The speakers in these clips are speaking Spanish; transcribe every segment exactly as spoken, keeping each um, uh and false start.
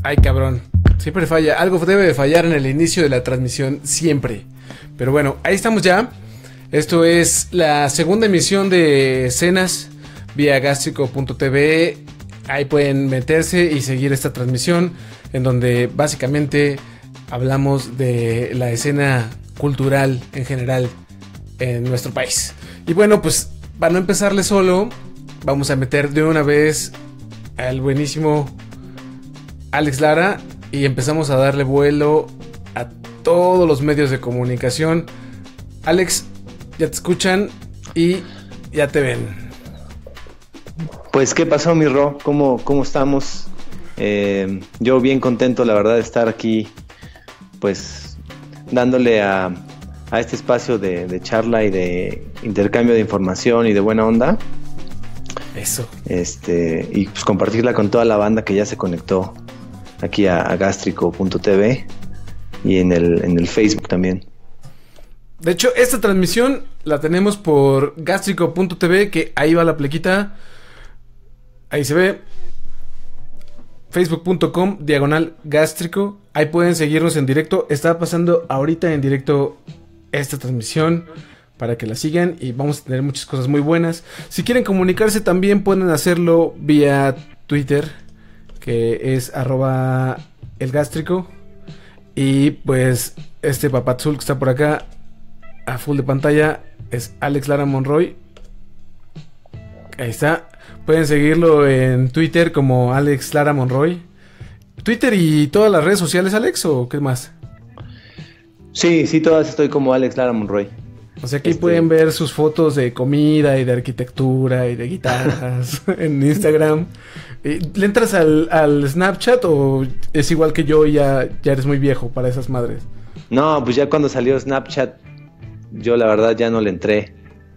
Ay, cabrón. Siempre falla. Algo debe de fallar en el inicio de la transmisión. Siempre. Pero bueno, ahí estamos ya. Esto es la segunda emisión de Escenas vía gástrico punto t v. Ahí pueden meterse y seguir esta transmisión, en donde básicamente hablamos de la escena cultural en general en nuestro país. Y bueno, pues para no empezarle solo, vamos a meter de una vez al buenísimo Alex Lara y empezamos a darle vuelo a todos los medios de comunicación. Alex, ya te escuchan y ya te ven. Pues, ¿qué pasó, mi Ro? ¿Cómo, cómo estamos? Eh, yo bien contento, la verdad, de estar aquí, pues, dándole a, a este espacio de, de charla y de intercambio de información y de buena onda. Eso. Este, y pues compartirla con toda la banda que ya se conectó aquí a, a gástrico punto t v y en el, en el Facebook también. De hecho, esta transmisión la tenemos por gástrico punto t v, que ahí va la plequita. Ahí se ve. Facebook punto com diagonal gástrico. Ahí pueden seguirnos en directo. Está pasando ahorita en directo esta transmisión para que la sigan y vamos a tener muchas cosas muy buenas. Si quieren comunicarse también pueden hacerlo vía Twitter, que es arroba elgástrico. Y pues este papazul que está por acá a full de pantalla es Alex Lara Monroy. Ahí está. Pueden seguirlo en Twitter como Alex Lara Monroy. ¿Twitter y todas las redes sociales, Alex, o qué más? Sí, sí, todas estoy como Alex Lara Monroy. O sea que este... pueden ver sus fotos de comida y de arquitectura y de guitarras en Instagram. ¿Le entras al, al Snapchat o es igual que yo y ya, ya eres muy viejo para esas madres? No, pues ya cuando salió Snapchat, yo la verdad ya no le entré.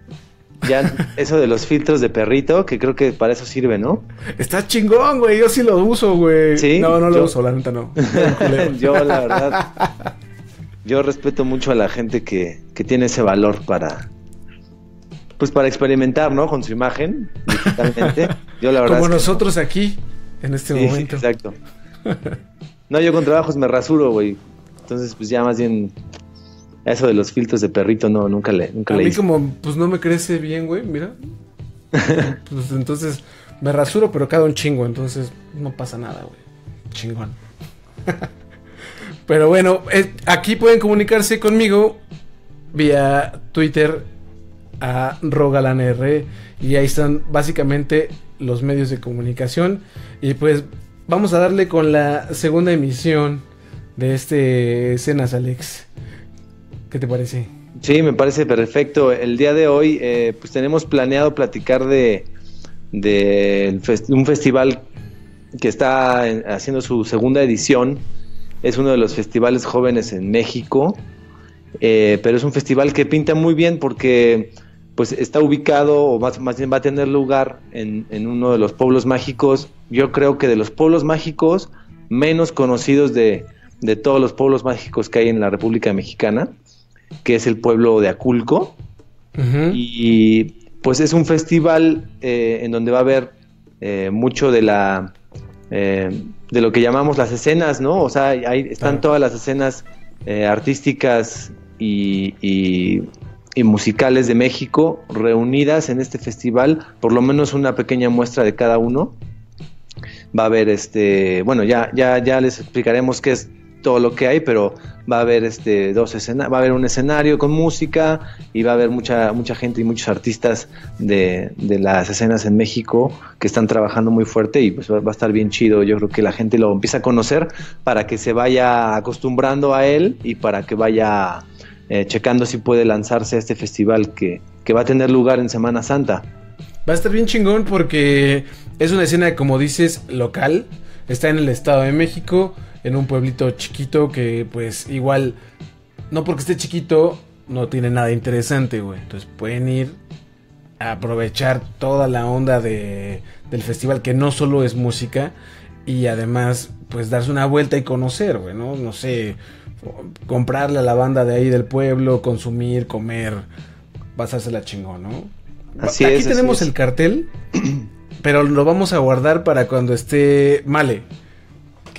Ya eso de los filtros de perrito, que creo que para eso sirve, ¿no? Está chingón, güey, yo sí lo uso, güey. ¿Sí? No, no lo yo... uso, la neta no. Yo la verdad, yo respeto mucho a la gente que, que tiene ese valor para, pues para experimentar, ¿no? Con su imagen, digitalmente. Yo la verdad Como es que nosotros no. Aquí, en este Sí, momento. Exacto. No, yo con trabajos me rasuro, güey. Entonces, pues ya más bien... Eso de los filtros de perrito, no, nunca le, nunca a le mí hice. como, pues no me crece bien, güey, mira. Pues entonces me rasuro, pero cada un chingo, entonces no pasa nada, güey. Chingón. Pero bueno, eh, aquí pueden comunicarse conmigo vía Twitter a rogalanr y ahí están básicamente los medios de comunicación. Y pues vamos a darle con la segunda emisión de este Escenas, Alex. ¿Qué te parece? Sí, me parece perfecto. El día de hoy, eh, pues tenemos planeado platicar de, de fest- un festival que está en, haciendo su segunda edición. Es uno de los festivales jóvenes en México, eh, pero es un festival que pinta muy bien porque pues está ubicado, o más, más bien va a tener lugar en, en uno de los pueblos mágicos. Yo creo que de los pueblos mágicos menos conocidos de, de todos los pueblos mágicos que hay en la República Mexicana, que es el pueblo de Aculco. Uh-huh. Y pues es un festival eh, en donde va a haber eh, mucho de la eh, de lo que llamamos las escenas, ¿no? O sea, ahí están uh-huh. todas las escenas eh, artísticas y, y, y musicales de México reunidas en este festival, por lo menos una pequeña muestra de cada uno. Va a haber este, bueno, ya, ya, ya les explicaremos qué es todo lo que hay, pero va a haber este dos escenarios, va a haber un escenario con música y va a haber mucha mucha gente y muchos artistas de, de las escenas en México que están trabajando muy fuerte y pues va, va a estar bien chido. Yo creo que la gente lo empieza a conocer para que se vaya acostumbrando a él y para que vaya eh, checando si puede lanzarse a este festival que, que va a tener lugar en Semana Santa. Va a estar bien chingón porque es una escena, como dices, local. Está en el Estado de México, en un pueblito chiquito que pues igual, no porque esté chiquito, no tiene nada interesante, güey. Entonces pueden ir a aprovechar toda la onda de, del festival, que no solo es música, y además pues darse una vuelta y conocer, güey, ¿no? No sé, comprarle a la banda de ahí del pueblo, consumir, comer, pasársela chingón, ¿no? Así Aquí es, tenemos así es. El cartel, pero lo vamos a guardar para cuando esté Male,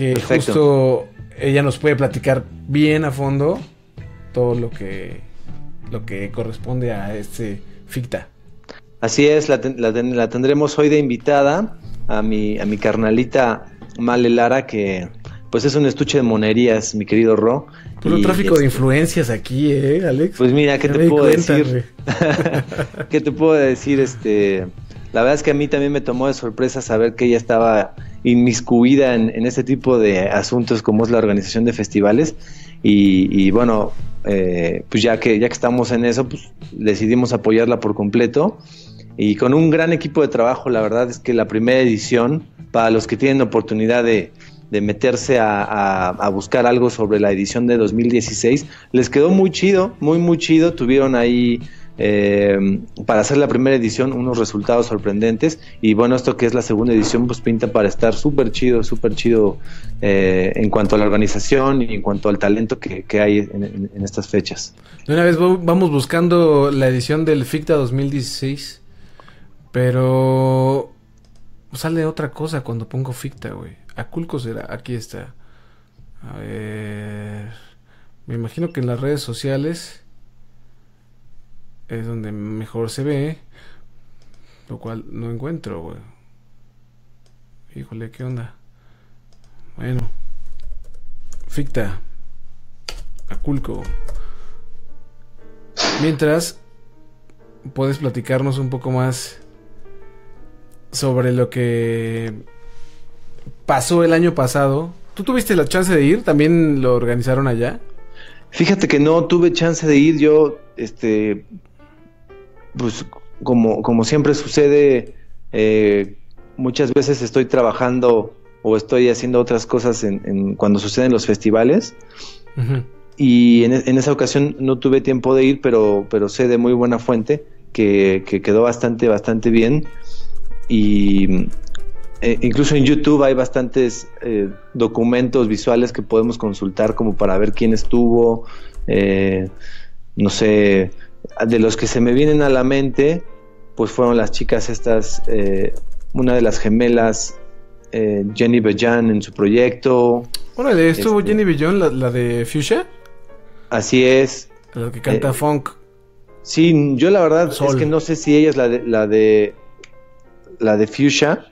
que Perfecto. justo ella nos puede platicar bien a fondo todo lo que lo que corresponde a este FICTA. Así es, la, ten, la, ten, la tendremos hoy de invitada a mi, a mi carnalita Male Lara, que pues es un estuche de monerías, mi querido Ro. Puro y, tráfico este, de influencias aquí, ¿eh, Alex? Pues mira, ¿qué Ya te me di puedo cuenta, decir? ¿Qué te puedo decir? Este, la verdad es que a mí también me tomó de sorpresa saber que ella estaba inmiscuida en, en este tipo de asuntos como es la organización de festivales. Y, y bueno, eh, pues ya que, ya que estamos en eso, pues decidimos apoyarla por completo. Y con un gran equipo de trabajo. La verdad es que la primera edición, para los que tienen oportunidad de, de meterse a, a, a buscar algo sobre la edición de dos mil dieciséis, les quedó muy chido, muy muy chido. Tuvieron ahí, eh, para hacer la primera edición, unos resultados sorprendentes. Y bueno, esto que es la segunda edición, pues pinta para estar súper chido, súper chido eh, en cuanto a la organización y en cuanto al talento que, que hay en, en, en estas fechas. De una vez vamos buscando la edición del FICTA dos mil dieciséis. Pero sale otra cosa cuando pongo FICTA, güey. Aculco será, aquí está. A ver. Me imagino que en las redes sociales es donde mejor se ve. Lo cual no encuentro, güey. Híjole, ¿qué onda? Bueno. FICTA. Aculco. Mientras, puedes platicarnos un poco más sobre lo que pasó el año pasado. ¿Tú tuviste la chance de ir? ¿También lo organizaron allá? Fíjate que no tuve chance de ir. Yo, este, pues como, como siempre sucede, eh, muchas veces estoy trabajando o estoy haciendo otras cosas en, en cuando suceden los festivales. Uh-huh. Y en, en esa ocasión no tuve tiempo de ir, pero, pero sé de muy buena fuente que, que quedó bastante, bastante bien. Y eh, incluso en YouTube hay bastantes eh, documentos visuales que podemos consultar como para ver quién estuvo, eh, no sé, de los que se me vienen a la mente, pues fueron las chicas estas, eh, una de las gemelas, eh, Jenny Bejan en su proyecto. Órale, ¿estuvo este, Jenny Bejan, la, la de Fuchsia? Así es. La que canta eh, funk. Sí, yo la verdad Sol. Es que no sé si ella es la de la de la de Fuchsia.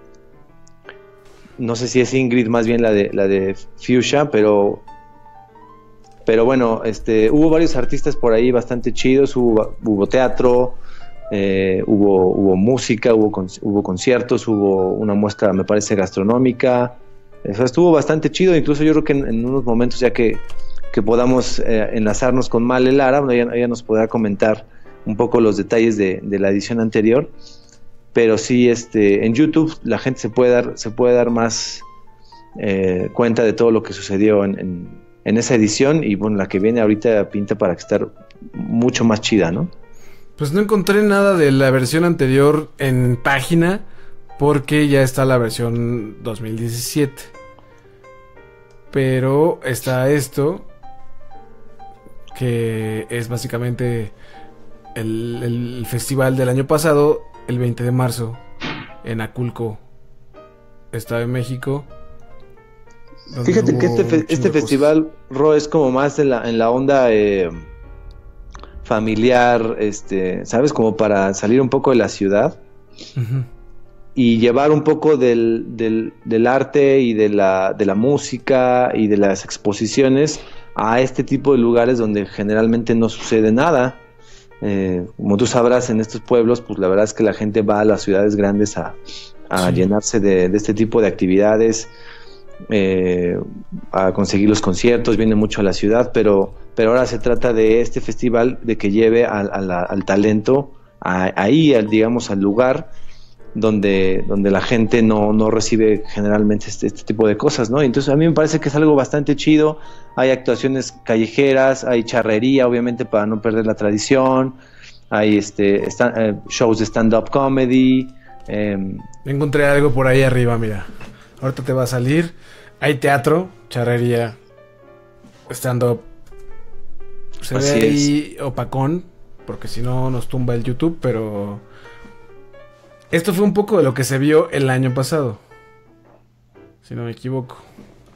No sé si es Ingrid más bien la de la de Fuchsia, pero pero bueno, este hubo varios artistas por ahí bastante chidos, hubo, hubo teatro, eh, hubo hubo música, hubo con, hubo conciertos, hubo una muestra, me parece, gastronómica. Eso estuvo bastante chido, incluso yo creo que en, en unos momentos ya que que podamos eh, enlazarnos con Male Lara, bueno, ella, ella nos podrá comentar un poco los detalles de, de la edición anterior, pero sí, este, en YouTube la gente se puede dar, se puede dar más eh, cuenta de todo lo que sucedió en, en, en esa edición, y bueno, la que viene ahorita pinta para que estar mucho más chida, ¿no? Pues no encontré nada de la versión anterior en página, porque ya está la versión dos mil diecisiete, pero está esto, que es básicamente el, el festival del año pasado, el veinte de marzo, en Aculco, Estado de México. Fíjate que este, fe, este festival, Ro, es como más en la, en la onda eh, familiar, este, ¿sabes? Como para salir un poco de la ciudad. Uh-huh. Y llevar un poco del, del, del arte y de la, de la música y de las exposiciones a este tipo de lugares donde generalmente no sucede nada. Eh, como tú sabrás, en estos pueblos, pues la verdad es que la gente va a las ciudades grandes a, a sí. llenarse de, de este tipo de actividades, eh, a conseguir los conciertos, viene mucho a la ciudad, pero, pero ahora se trata de este festival, de que lleve a, a la, al talento a, ahí, al, digamos, al lugar donde, donde la gente no, no recibe generalmente este, este tipo de cosas, ¿no? Entonces a mí me parece que es algo bastante chido. Hay actuaciones callejeras, hay charrería, obviamente, para no perder la tradición, hay este stand, eh, shows de stand-up comedy. Eh. Encontré algo por ahí arriba, mira. Ahorita te va a salir. Hay teatro, charrería, stand-up. Se Así ve ahí es. Opacón, porque si no nos tumba el YouTube, pero esto fue un poco de lo que se vio el año pasado, si no me equivoco.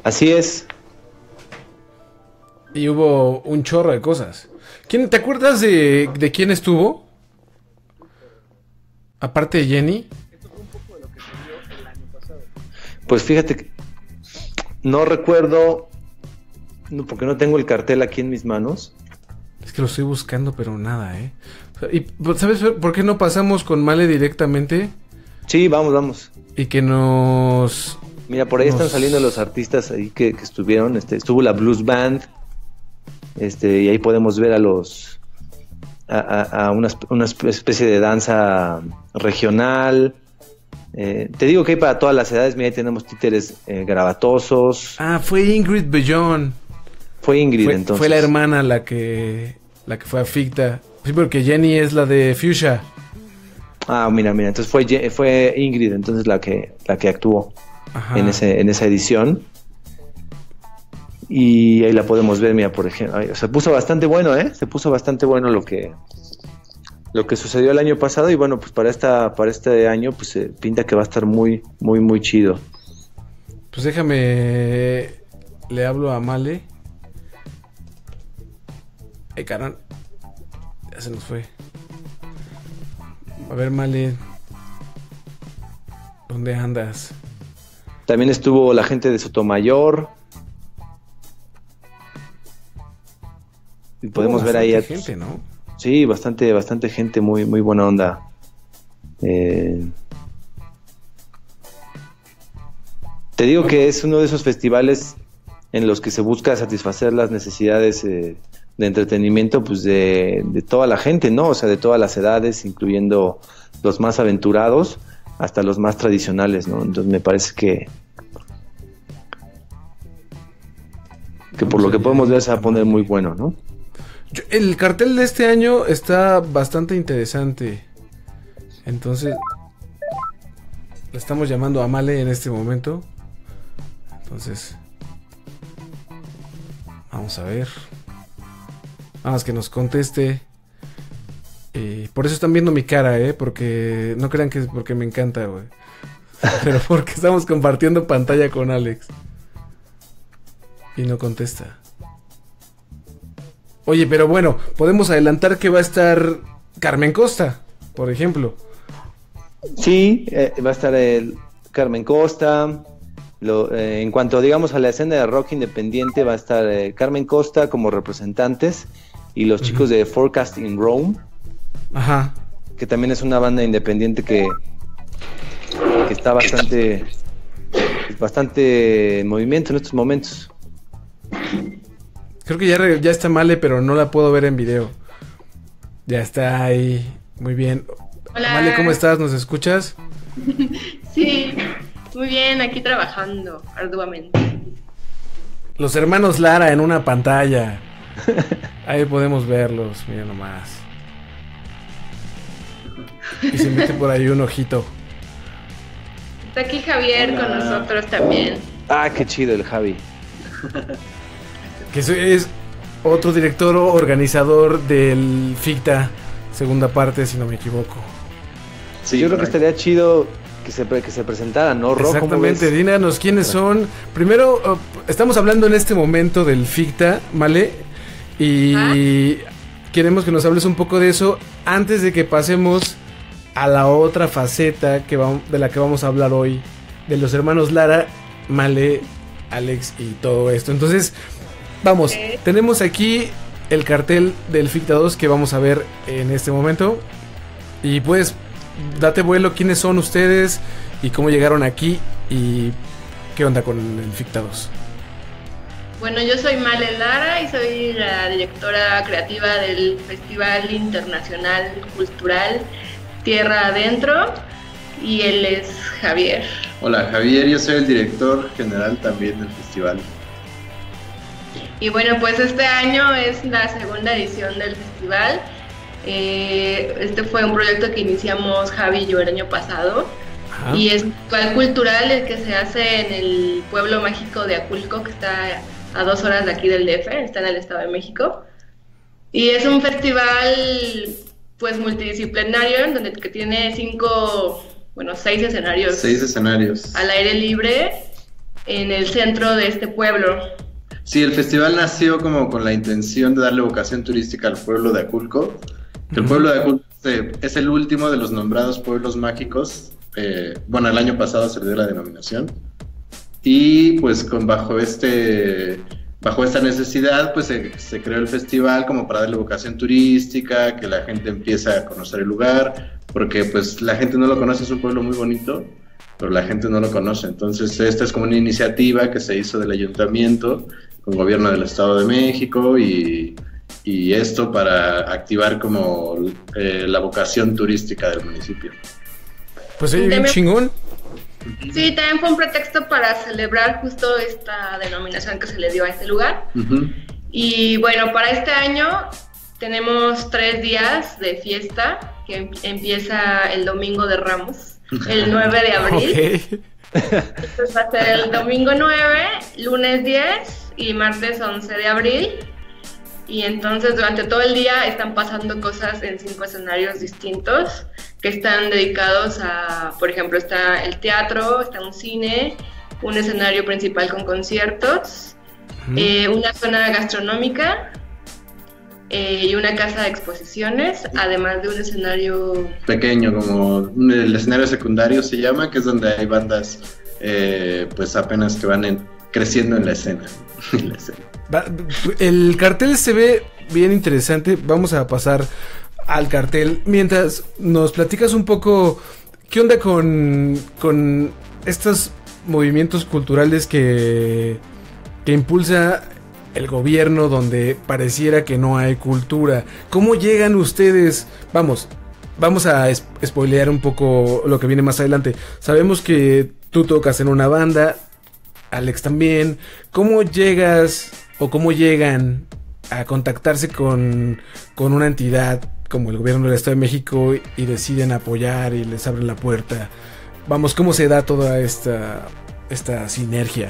Así es. Y hubo un chorro de cosas. ¿Quién, ¿Te acuerdas de, de quién estuvo? Aparte de Jenny. Pues fíjate que no recuerdo, no, porque no tengo el cartel aquí en mis manos. Es que lo estoy buscando, pero nada, ¿eh? ¿Y sabes por qué no pasamos con Male directamente? Sí, vamos, vamos. Y que nos... Mira, por ahí nos... están saliendo los artistas ahí que, que estuvieron. Este, estuvo la Blues Band. Este, y ahí podemos ver a los... A, a, a una, una especie de danza regional. Eh, te digo que hay para todas las edades. Mira, ahí tenemos títeres eh, gravatosos. Ah, fue Ingrid Bellón. Fue Ingrid, fue, entonces. Fue la hermana la que la que fue a Ficta. Sí, porque Jenny es la de Fuchsia. Ah, mira, mira. Entonces fue, fue Ingrid, entonces la que la que actuó en ese en esa edición. Y ahí la podemos ver, mira, por ejemplo. Se puso bastante bueno, ¿eh? Se puso bastante bueno lo que lo que sucedió el año pasado. Y bueno, pues para esta para este año, pues eh, pinta que va a estar muy, muy, muy chido. Pues déjame... Le hablo a Male. Ay, caramba. Ya se nos fue. A ver, Male. ¿Dónde andas? También estuvo la gente de Sotomayor. Y podemos ver ahí a gente, ¿no? Sí, bastante, bastante gente, muy, muy buena onda. Eh... Te digo que es uno de esos festivales en los que se busca satisfacer las necesidades eh, de entretenimiento, pues de, de toda la gente, ¿no? O sea, de todas las edades, incluyendo los más aventurados hasta los más tradicionales, ¿no? Entonces me parece que que por lo que podemos ver se va a poner muy bueno, ¿no? Yo, el cartel de este año está bastante interesante. Entonces le estamos llamando a Male en este momento. Entonces vamos a ver. Nada más que nos conteste. Eh, por eso están viendo mi cara, ¿eh? Porque no crean que es porque me encanta, güey. Pero porque estamos compartiendo pantalla con Alex. Y no contesta. Oye, pero bueno, podemos adelantar que va a estar Carmen Costa, por ejemplo. Sí, eh, va a estar el Carmen Costa. Lo, eh, en cuanto, digamos, a la escena de rock independiente, va a estar eh, Carmen Costa como representantes y los uh-huh. chicos de Forecast in Rome. Ajá. Que también es una banda independiente que, que está bastante, bastante en movimiento en estos momentos. Creo que ya, ya está Male, pero no la puedo ver en video. Ya está ahí. Muy bien. Hola. Male, ¿cómo estás? ¿Nos escuchas? Sí, muy bien, aquí trabajando arduamente. Los hermanos Lara en una pantalla. Ahí podemos verlos, mira nomás. Y se mete por ahí un ojito. Está aquí Javier Hola. Con nosotros también. Ah, qué chido el Javi. Que es otro director o organizador del Ficta, segunda parte, si no me equivoco. Sí, yo creo que estaría chido que se, que se presentaran, ¿no? Ro, exactamente, díganos quiénes son. Primero, uh, estamos hablando en este momento del Ficta, ¿vale? Y ¿Ah? queremos que nos hables un poco de eso antes de que pasemos a la otra faceta que va, de la que vamos a hablar hoy, de los hermanos Lara, Male, Alex y todo esto. Entonces, vamos, okay. Tenemos aquí el cartel del Ficta dos que vamos a ver en este momento. Y pues, date vuelo, quiénes son ustedes y cómo llegaron aquí y qué onda con el Ficta dos. Bueno, yo soy Male Lara y soy la directora creativa del Festival Internacional Cultural Tierra Adentro. Y él es Javier. Hola, Javier, yo soy el director general también del festival. Y bueno, pues este año es la segunda edición del festival. Eh, este fue un proyecto que iniciamos Javi y yo el año pasado. Ajá. Y es un festival cultural el que se hace en el pueblo mágico de Aculco, que está a dos horas de aquí del D F, está en el Estado de México. Y es un festival pues multidisciplinario, en donde que tiene cinco... bueno, seis escenarios. Seis escenarios. Al aire libre. en el centro de este pueblo. Sí, el festival nació como con la intención de darle vocación turística al pueblo de Aculco. El uh-huh. pueblo de Aculco eh, es el último de los nombrados pueblos mágicos. Eh, bueno, el año pasado se le dio la denominación. Y pues con bajo este bajo esta necesidad pues se, se creó el festival como para darle vocación turística, que la gente empiece a conocer el lugar, porque pues la gente no lo conoce, es un pueblo muy bonito, pero la gente no lo conoce. Entonces esta es como una iniciativa que se hizo del ayuntamiento con gobierno del Estado de México y, y esto para activar como eh, la vocación turística del municipio. Pues sí, bien chingón. Sí, también fue un pretexto para celebrar justo esta denominación que se le dio a este lugar. Uh-huh. Y bueno, para este año tenemos tres días de fiesta que em- empieza el Domingo de Ramos, el nueve de abril. Okay. Entonces va a ser el domingo nueve, lunes diez y martes once de abril. Y entonces durante todo el día están pasando cosas en cinco escenarios distintos que están dedicados a, por ejemplo, está el teatro, está un cine, un escenario principal con conciertos, uh-huh. eh, una zona gastronómica eh, y una casa de exposiciones, además de un escenario pequeño, como el escenario secundario se llama, que es donde hay bandas eh, pues apenas que van en, creciendo en la escena. en la escena. El cartel se ve bien interesante. Vamos a pasar al cartel. Mientras nos platicas un poco qué onda con, con estos movimientos culturales que, que impulsa el gobierno, donde pareciera que no hay cultura. ¿Cómo llegan ustedes? Vamos, vamos a es- spoilear un poco lo que viene más adelante. Sabemos que tú tocas en una banda, Alex también. ¿Cómo llegas o cómo llegan a contactarse con, con una entidad como el gobierno del Estado de México y deciden apoyar y les abren la puerta? Vamos, ¿cómo se da toda esta, esta sinergia?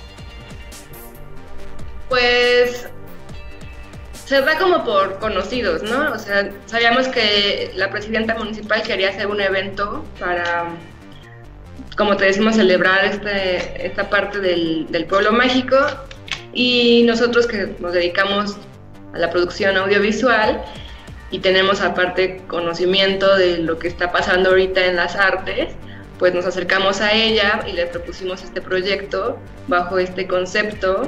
Pues se da como por conocidos, ¿no? O sea, sabíamos que la presidenta municipal quería hacer un evento para, como te decimos, celebrar este, esta parte del, del pueblo mágico, y nosotros que nos dedicamos a la producción audiovisual y tenemos aparte conocimiento de lo que está pasando ahorita en las artes, pues nos acercamos a ella y le propusimos este proyecto bajo este concepto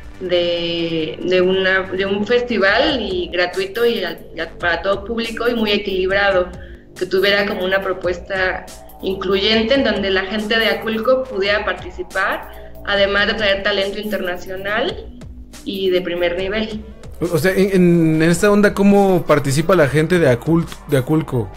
de, de, una, de un festival y gratuito y, a, y a, para todo público y muy equilibrado, que tuviera como una propuesta incluyente en donde la gente de Aculco pudiera participar, además de traer talento internacional y de primer nivel. O sea, en, en esta onda, ¿cómo participa la gente de, Acul- de Aculco?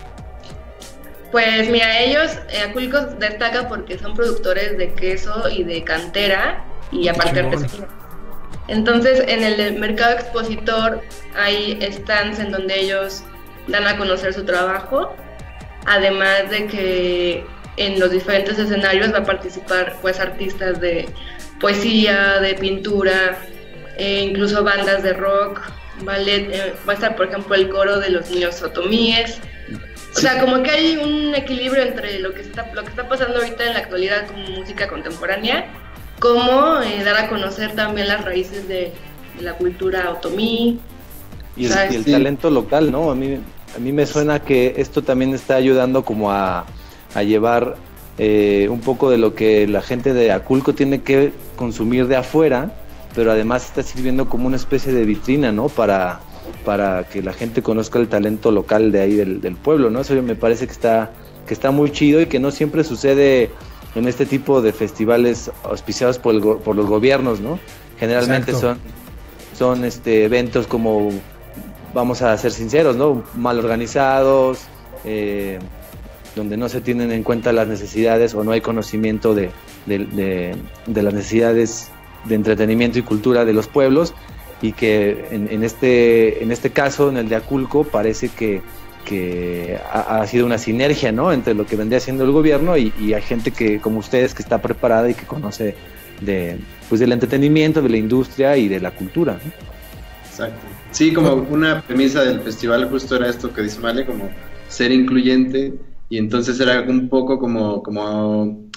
Pues mira, ellos, eh, Aculco destaca porque son productores de queso y de cantera y aparte artesanía. Entonces, en el mercado expositor hay stands en donde ellos dan a conocer su trabajo, además de que en los diferentes escenarios va a participar pues artistas de poesía, de pintura, e incluso bandas de rock, ballet, eh, va a estar por ejemplo el coro de los niños otomíes. O sea, como que hay un equilibrio entre lo que está, lo que está pasando ahorita en la actualidad como música contemporánea, como eh, dar a conocer también las raíces de, de la cultura otomí. Y el, y el talento local, ¿no? A mí, a mí me suena que esto también está ayudando como a a llevar eh, un poco de lo que la gente de Aculco tiene que consumir de afuera, pero además está sirviendo como una especie de vitrina, ¿no? Para, para que la gente conozca el talento local de ahí del, del pueblo, ¿no? Eso me parece que está, que está muy chido y que no siempre sucede en este tipo de festivales auspiciados por, el, por los gobiernos, ¿no? Generalmente Exacto. son, son este, eventos como, vamos a ser sinceros, ¿no? Mal organizados, eh, donde no se tienen en cuenta las necesidades o no hay conocimiento de, de, de, de las necesidades de entretenimiento y cultura de los pueblos, y que en, en, este, en este caso, en el de Aculco, parece que, que ha, ha sido una sinergia, ¿no? Entre lo que vendría haciendo el gobierno y, y hay gente que, como ustedes, que está preparada y que conoce de, pues, del entretenimiento, de la industria y de la cultura, ¿no? Exacto. Sí, como una premisa del festival justo era esto que dice Male, como ser incluyente. Y entonces era un poco como, como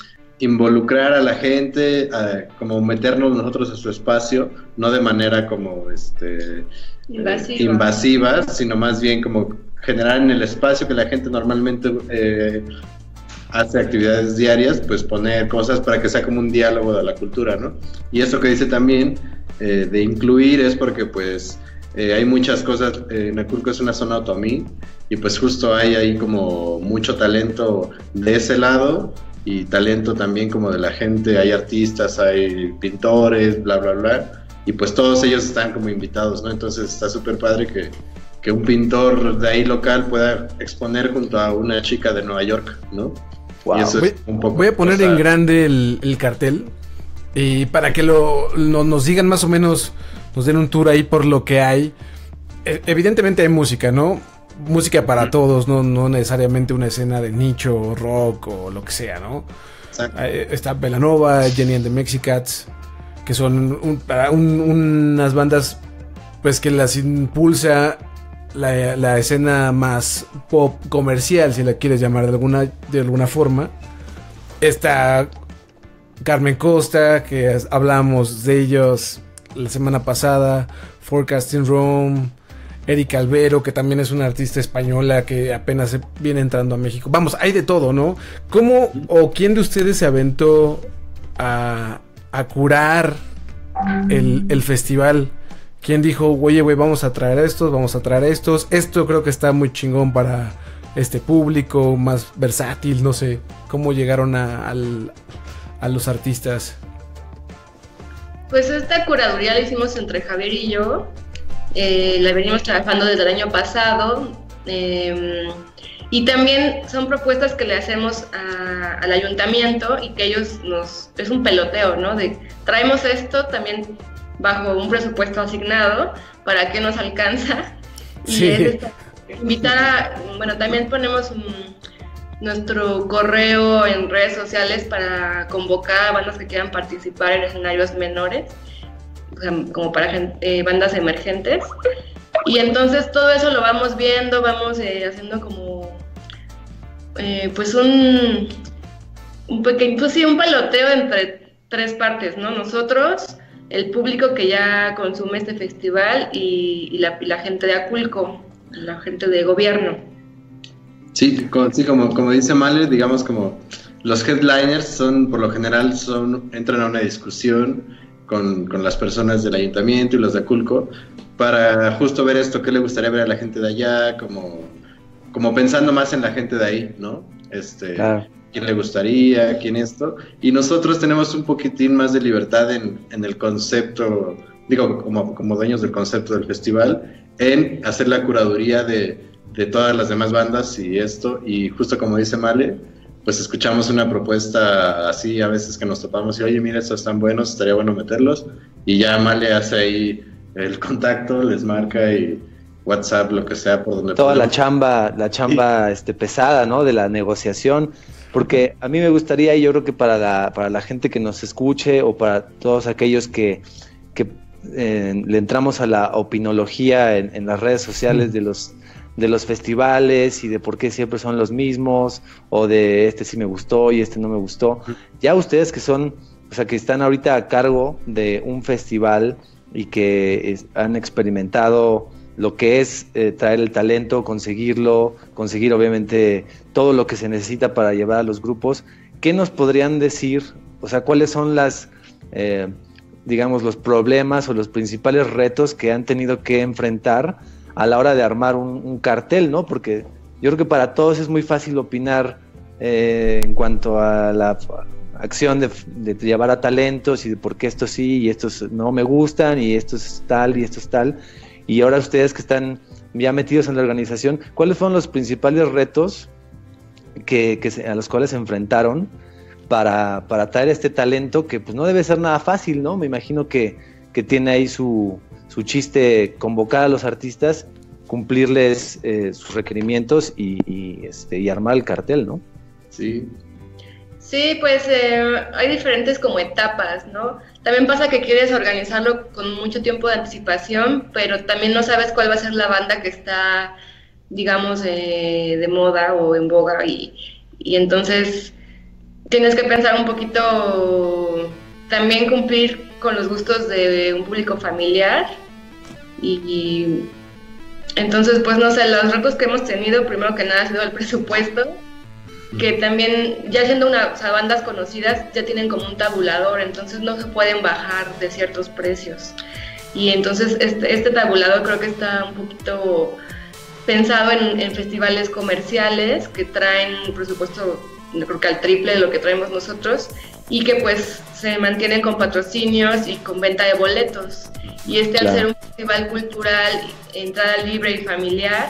involucrar a la gente, a, como meternos nosotros a su espacio, no de manera como este invasiva. Eh, invasiva, sino más bien como generar en el espacio que la gente normalmente eh, hace actividades diarias, pues poner cosas para que sea como un diálogo de la cultura, ¿no? Y eso que dice también eh, de incluir es porque pues eh, hay muchas cosas, eh, Naculco es una zona otomí y pues justo hay ahí como mucho talento de ese lado y talento también como de la gente, hay artistas, hay pintores, bla, bla, bla, y pues todos ellos están como invitados, ¿no? Entonces está súper padre que, que un pintor de ahí local pueda exponer junto a una chica de Nueva York, ¿no? Wow. Y eso voy, es un poco voy a poner cosa... en grande el, el cartel y para que lo, lo, nos digan más o menos, nos den un tour ahí por lo que hay. E- evidentemente hay música, ¿no? Música para mm. todos, no, no necesariamente una escena de nicho, rock o lo que sea, ¿no? Eh, está Belanova, Jenny and the Mexicats, que son un, un, unas bandas pues que las impulsa La, la escena más pop comercial, si la quieres llamar de alguna, de alguna forma. Está Carmen Costa, que hablamos de ellos la semana pasada, Forecasting Rome, Erika Albero, que también es una artista española que apenas se viene entrando a México. Vamos, hay de todo, ¿no? ¿Cómo o quién de ustedes se aventó a, a curar el, el festival? ¿Quién dijo, oye, güey, vamos a traer estos, vamos a traer estos? Esto creo que está muy chingón para este público, más versátil, no sé. ¿Cómo llegaron a, al, a los artistas? Pues esta curaduría la hicimos entre Javier y yo. Eh, la venimos trabajando desde el año pasado. Eh, y también son propuestas que le hacemos a, al ayuntamiento y que ellos nos... Es un peloteo, ¿no? De traemos esto, también... bajo un presupuesto asignado, para qué nos alcanza. Sí. Y es invitar a, bueno, también ponemos un, nuestro correo en redes sociales para convocar a bandas que quieran participar en escenarios menores, o sea, como para eh, bandas emergentes. Y entonces todo eso lo vamos viendo, vamos eh, haciendo como, eh, pues un, un pequeño, pues sí, un peloteo entre tres partes, ¿no? Nosotros, el público que ya consume este festival y, y, la, y la gente de Aculco, la gente de gobierno. Sí, como, sí, como, como dice Male, digamos como los headliners son, por lo general, son entran a una discusión con, con las personas del ayuntamiento y los de Aculco para justo ver esto, qué le gustaría ver a la gente de allá, como, como pensando más en la gente de ahí, ¿no? Este... Claro. Quién le gustaría, quién esto, y nosotros tenemos un poquitín más de libertad en, en el concepto, digo, como, como dueños del concepto del festival, en hacer la curaduría de, de todas las demás bandas y esto, y justo como dice Male, pues escuchamos una propuesta así a veces que nos topamos y oye, mira, estos están buenos, estaría bueno meterlos, y ya Male hace ahí el contacto, les marca y WhatsApp, lo que sea, por donde toda podemos. la chamba, la chamba sí. este, pesada, ¿no? De la negociación. Porque a mí me gustaría, y yo creo que para la, para la gente que nos escuche o para todos aquellos que, que eh, le entramos a la opinología en, en las redes sociales mm. de los, de los festivales y de por qué siempre son los mismos, o de este sí me gustó y este no me gustó. Mm. Ya ustedes que son, o sea, que están ahorita a cargo de un festival y que es, han experimentado lo que es eh, traer el talento, conseguirlo, conseguir obviamente todo lo que se necesita para llevar a los grupos. ¿Qué nos podrían decir? O sea, ¿cuáles son las, eh, digamos, los problemas o los principales retos que han tenido que enfrentar a la hora de armar un, un cartel, ¿no? Porque yo creo que para todos es muy fácil opinar eh, en cuanto a la acción de, de llevar a talentos y de por qué estos sí y estos no me gustan y esto es tal y esto es tal. Y ahora ustedes que están ya metidos en la organización, ¿cuáles fueron los principales retos que, que se, a los cuales se enfrentaron para, para traer este talento que pues no debe ser nada fácil, ¿no? Me imagino que, que tiene ahí su, su chiste convocar a los artistas, cumplirles eh, sus requerimientos y, y, este, y armar el cartel, ¿no? Sí. Sí, pues eh, hay diferentes como etapas, ¿no? También pasa que quieres organizarlo con mucho tiempo de anticipación, pero también no sabes cuál va a ser la banda que está, digamos, eh, de moda o en boga y, y entonces tienes que pensar un poquito, también cumplir con los gustos de un público familiar. Y, y entonces, pues no sé, los retos que hemos tenido, primero que nada ha sido el presupuesto, que también, ya siendo una, o sea, bandas conocidas, ya tienen como un tabulador, entonces no se pueden bajar de ciertos precios. Y entonces este, este tabulador creo que está un poquito pensado en, en festivales comerciales que traen un presupuesto, creo que al triple de lo que traemos nosotros, y que pues se mantienen con patrocinios y con venta de boletos. Y este, claro, al ser un festival cultural, entrada libre y familiar,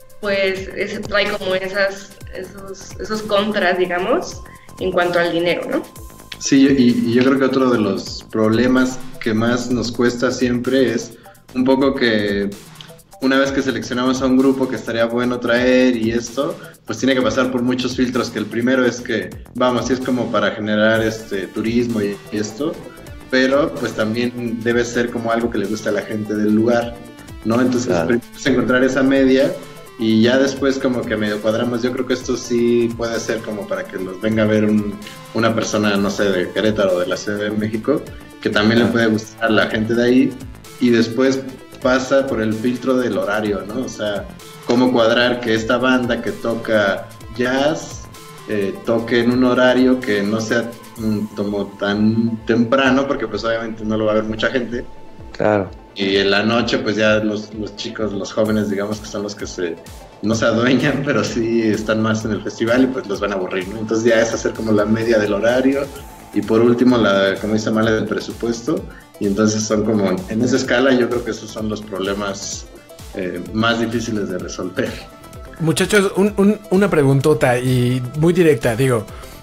pues ese trae como esas, esos, esos contras, digamos, en cuanto al dinero, ¿no? Sí, y, y yo creo que otro de los problemas que más nos cuesta siempre es un poco que una vez que seleccionamos a un grupo que estaría bueno traer y esto, pues tiene que pasar por muchos filtros, que el primero es que, vamos, sí es como para generar este turismo y, y esto, pero pues también debe ser como algo que le gusta a la gente del lugar, ¿no? Entonces, claro, primero es encontrar esa media y ya después como que medio cuadramos. Yo creo que esto sí puede ser como para que los venga a ver un, una persona, no sé, de Querétaro o de la Ciudad de México, que también le puede gustar a la gente de ahí, y después pasa por el filtro del horario, ¿no? O sea, cómo cuadrar que esta banda que toca jazz eh, toque en un horario que no sea mm, como tan temprano, porque pues obviamente no lo va a ver mucha gente. Claro. Y en la noche pues ya los, los chicos, los jóvenes, digamos, que son los que se no se adueñan, pero sí están más en el festival y pues los van a aburrir, ¿no? Entonces ya es hacer como la media del horario, y por último, la, como dice Male, del presupuesto. Y entonces son como, en esa escala yo creo que esos son los problemas eh, más difíciles de resolver. Muchachos, un, un, una preguntota y muy directa, digo,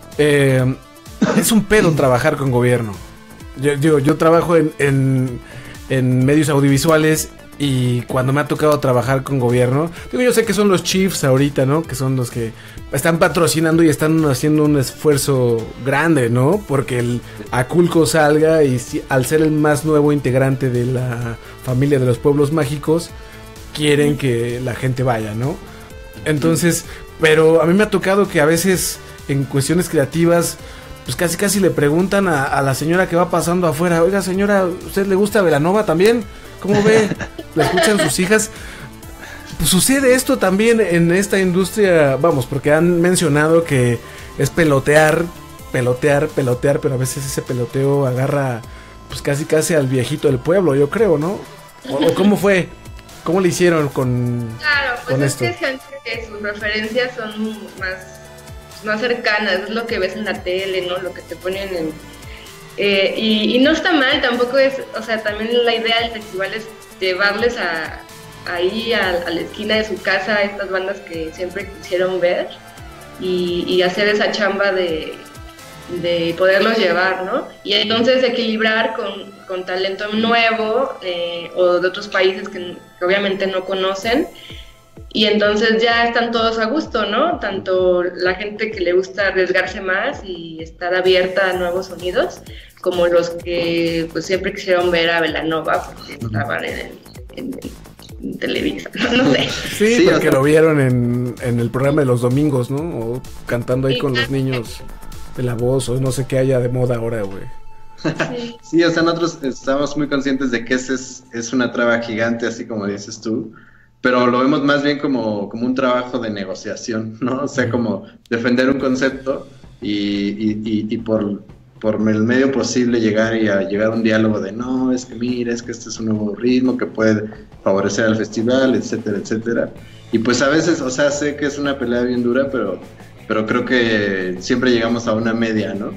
eh, es un pedo trabajar con gobierno. Yo digo, yo trabajo en, en, en medios audiovisuales, y cuando me ha tocado trabajar con gobierno, digo, yo sé que son los chiefs ahorita, ¿no? Que son los que están patrocinando y están haciendo un esfuerzo grande, ¿no? Porque el Aculco salga, y si, al ser el más nuevo integrante de la familia de los pueblos mágicos, quieren que la gente vaya, ¿no? Entonces, pero a mí me ha tocado que a veces en cuestiones creativas, pues casi casi le preguntan a, a la señora que va pasando afuera: oiga, señora, ¿usted le gusta Belanova también? ¿Cómo ve? ¿La escuchan sus hijas? Pues sucede esto también en esta industria, vamos, porque han mencionado que es pelotear, pelotear, pelotear, pero a veces ese peloteo agarra pues casi casi al viejito del pueblo, yo creo, ¿no? ¿O, o cómo fue? ¿Cómo le hicieron con, claro, pues con es esto? Que es gente que sus referencias son más, más cercanas, es lo que ves en la tele, ¿no? Lo que te ponen en... Eh, y, y no está mal, tampoco es, o sea, también la idea del festival es llevarles a, ahí a, a la esquina de su casa a estas bandas que siempre quisieron ver, y, y hacer esa chamba de, de poderlos llevar, ¿no? Y entonces equilibrar con, con talento nuevo eh, o de otros países que, que obviamente no conocen. Y entonces ya están todos a gusto, ¿no? Tanto la gente que le gusta arriesgarse más y estar abierta a nuevos sonidos, como los que pues siempre quisieron ver a Belanova porque estaban en, en, en Televisa, no sé. Sí, Sí, porque o sea, lo vieron en, en el programa de los domingos, ¿no? O cantando ahí Sí, con los niños de La Voz, o no sé qué haya de moda ahora, güey. Sí. Sí, o sea, nosotros estamos muy conscientes de que ese es, es una traba gigante, así como dices tú, pero lo vemos más bien como, como un trabajo de negociación, ¿no? O sea, como defender un concepto y, y, y, y por, por el medio posible llegar y a llegar a un diálogo de no, es que mira, es que este es un nuevo ritmo que puede favorecer al festival, etcétera, etcétera. Y pues a veces, o sea, sé que es una pelea bien dura, pero, pero creo que siempre llegamos a una media, ¿no?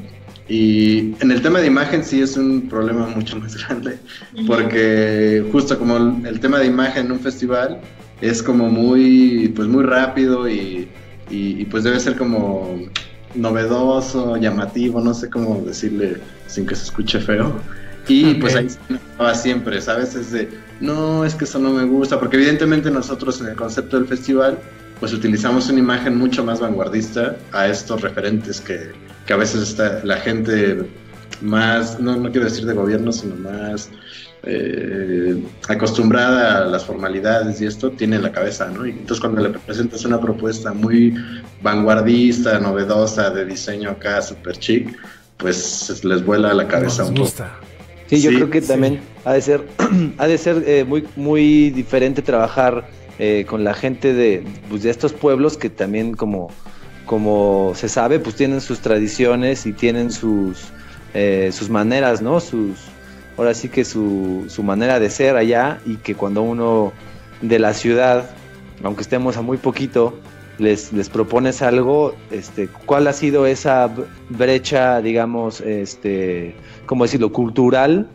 Y en el tema de imagen sí es un problema mucho más grande, porque justo como el, el tema de imagen en un festival es como muy, pues muy rápido y, y, y pues debe ser como novedoso, llamativo, no sé cómo decirle sin que se escuche feo. Y okay, pues ahí se va siempre, ¿sabes? Es de, no, es que eso no me gusta, porque evidentemente nosotros en el concepto del festival pues utilizamos una imagen mucho más vanguardista a estos referentes que, que a veces está, la gente más, no, no quiero decir de gobierno, sino más eh, acostumbrada a las formalidades y esto, tiene la cabeza, ¿no? Y entonces cuando le presentas una propuesta muy vanguardista, novedosa, de diseño acá, super chic, pues les vuela la cabeza Nos un gusta. poco. Sí, yo Sí, creo que sí. también ha de ser, ha de ser eh, muy, muy diferente trabajar eh, con la gente de, pues, de estos pueblos que también, como, como se sabe, pues tienen sus tradiciones y tienen sus, eh, sus maneras, ¿no? Sus, ahora sí que su, su manera de ser allá, y que cuando uno de la ciudad, aunque estemos a muy poquito, les, les propones algo, este, ¿cuál ha sido esa brecha, digamos, este, cómo decirlo, cultural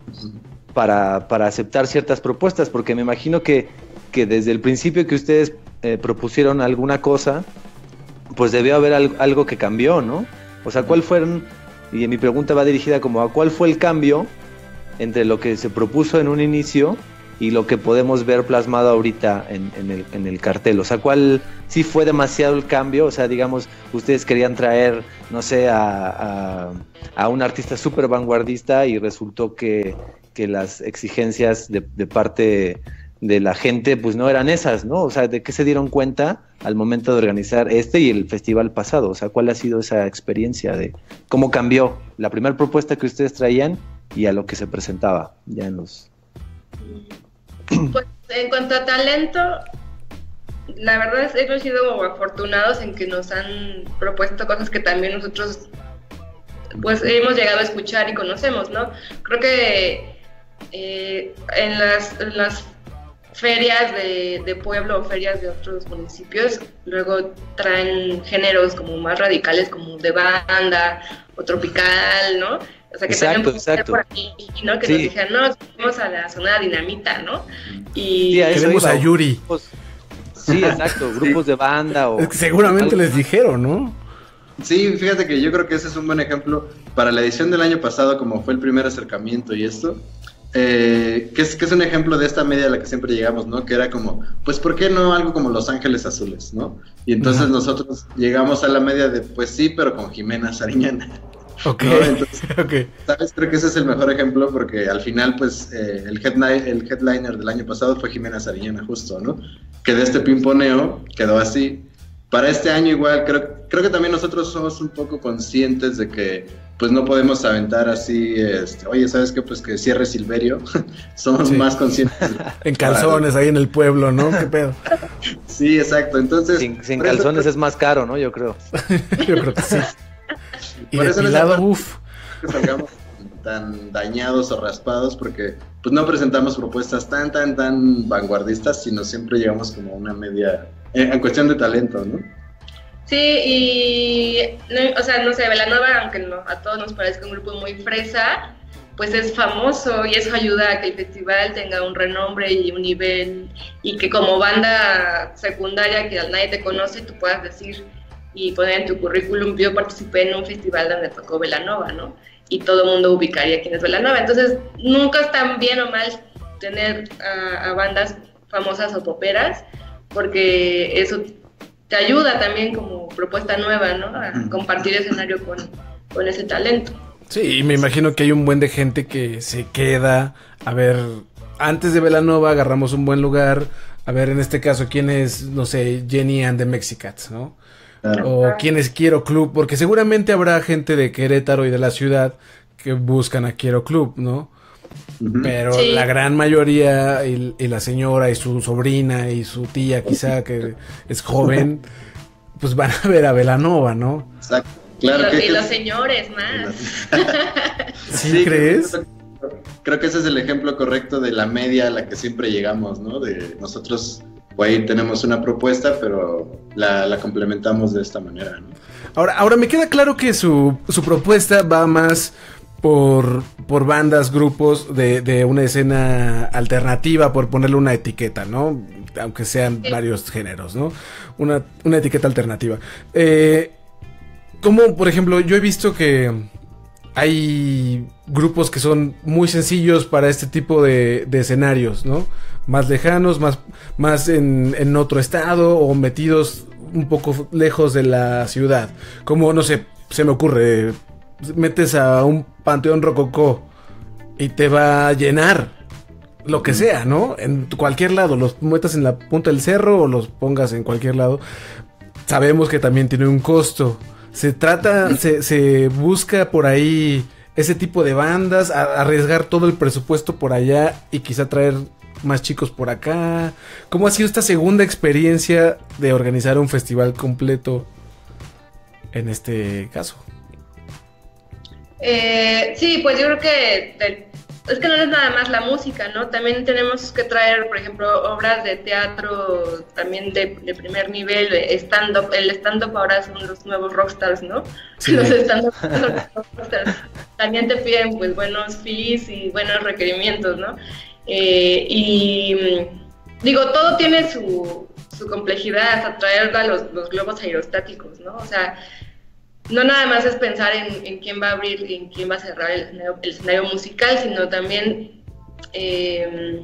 para, para aceptar ciertas propuestas? Porque me imagino que, que desde el principio que ustedes eh, propusieron alguna cosa, pues debió haber al, algo que cambió, ¿no? O sea, ¿cuál fueron? Y mi pregunta va dirigida como a ¿cuál fue el cambio entre lo que se propuso en un inicio y lo que podemos ver plasmado ahorita en, en, el, en el cartel? O sea, ¿cuál sí fue demasiado el cambio? O sea, digamos, ustedes querían traer, no sé, a, a, a un artista súper vanguardista y resultó que, que las exigencias de, de parte de la gente pues no eran esas, ¿no? O sea, ¿de qué se dieron cuenta al momento de organizar este y el festival pasado? O sea, ¿cuál ha sido esa experiencia de cómo cambió la primera propuesta que ustedes traían y a lo que se presentaba ya en los... Pues en cuanto a talento, la verdad es que hemos sido afortunados en que nos han propuesto cosas que también nosotros pues hemos llegado a escuchar y conocemos, ¿no? Creo que eh, en, las, en las ferias de, de pueblo o ferias de otros municipios luego traen géneros como más radicales, como de banda o tropical, ¿no? O sea, que Exacto, también exacto. por aquí, ¿no? Que Sí. nos dijeron, no, vamos a la zona dinamita, ¿no? Y Sí, a eso Queremos iba. a Yuri. Grupos- Sí, exacto, grupos de banda o... Es que seguramente les dijeron, ¿no? Sí, fíjate que yo creo que ese es un buen ejemplo para la edición del año pasado, como fue el primer acercamiento y esto, eh, que, es, que es un ejemplo de esta media a la que siempre llegamos, ¿no? Que era como, pues, ¿por qué no algo como Los Ángeles Azules, ¿no? Y entonces Ajá. nosotros llegamos a la media de, pues sí, pero con Jimena Sariñana. Ok, ¿No? Entonces, ok. ¿sabes? Creo que ese es el mejor ejemplo porque al final, pues, eh, el, headline, el headliner del año pasado fue Jimena Sariñana, justo, ¿no? Que de este pimponeo quedó así. Para este año igual, creo, creo que también nosotros somos un poco conscientes de que, pues, no podemos aventar así, este, oye, ¿sabes qué? Pues que cierre Silverio. Somos Sí. más conscientes. En calzones ahí en el pueblo, ¿no? ¿Qué pedo? Sí, exacto. Entonces, Sin, sin por eso calzones creo es más caro, ¿no? Yo creo. Yo creo que sí. Y Por eso no depilado, se- uff. que salgamos tan dañados o raspados porque pues no presentamos propuestas tan tan tan vanguardistas, sino siempre llegamos como a una media eh, en cuestión de talento, ¿no? sí, y, no, o sea, no sé, Belanova, aunque no, a todos nos parezca un grupo muy fresa, pues es famoso y eso ayuda a que el festival tenga un renombre y un nivel, y que como banda secundaria que nadie te conoce, tú puedas decir y poner en tu currículum, yo participé en un festival donde tocó Belanova, ¿no? Y todo el mundo ubicaría quién es Belanova. Entonces, nunca es tan bien o mal tener a, a bandas famosas o poperas, porque eso te ayuda también como propuesta nueva, ¿no? A compartir escenario con, con ese talento. Sí, y me imagino que hay un buen de gente que se queda a ver, antes de Belanova agarramos un buen lugar, a ver en este caso quién es, no sé, Jenny and the Mexicats, ¿no? Claro. O quién es Quiero Club, porque seguramente habrá gente de Querétaro y de la ciudad que buscan a Quiero Club, ¿no? Ujú. Pero Sí. la gran mayoría, y, y la señora y su sobrina y su tía quizá que es joven, pues van a ver a Belanova, ¿no? Exacto. Claro y, lo- que, y que- los señores más. ¿Sí, Sí, crees? Creo, creo que ese es el ejemplo correcto de la media a la que siempre llegamos, ¿no? De nosotros, ahí tenemos una propuesta, pero la, la complementamos de esta manera, ¿no? Ahora, ahora me queda claro que su, su propuesta va más por, por bandas, grupos de, de una escena alternativa, por ponerle una etiqueta, ¿no? Aunque sean Sí. varios géneros, ¿no? Una, una etiqueta alternativa. Eh, como, por ejemplo, yo he visto que hay grupos que son muy sencillos para este tipo de, de escenarios, ¿no? Más lejanos, más, más en, en otro estado o metidos un poco lejos de la ciudad. Como, no sé, se me ocurre metes a un panteón rococó y te va a llenar lo que sea, ¿no? En cualquier lado, los metas en la punta del cerro o los pongas en cualquier lado. Sabemos que también tiene un costo. Se trata, se, se busca por ahí ese tipo de bandas, a, arriesgar todo el presupuesto por allá y quizá traer más chicos por acá. ¿Cómo ha sido esta segunda experiencia de organizar un festival completo en este caso? Eh, sí, pues yo creo que el, es que no es nada más la música, ¿no? También tenemos que traer, por ejemplo, obras de teatro también de, de primer nivel, stand-up. El stand-up ahora son los nuevos rockstars, ¿no? Sí. Los stand-up son los rockstars. También te piden pues buenos fees y buenos requerimientos, ¿no? Eh, y digo, todo tiene su, su complejidad, hasta traer a los, los globos aerostáticos, ¿no? O sea, no nada más es pensar en, en quién va a abrir y en quién va a cerrar el escenario, el escenario musical, sino también eh,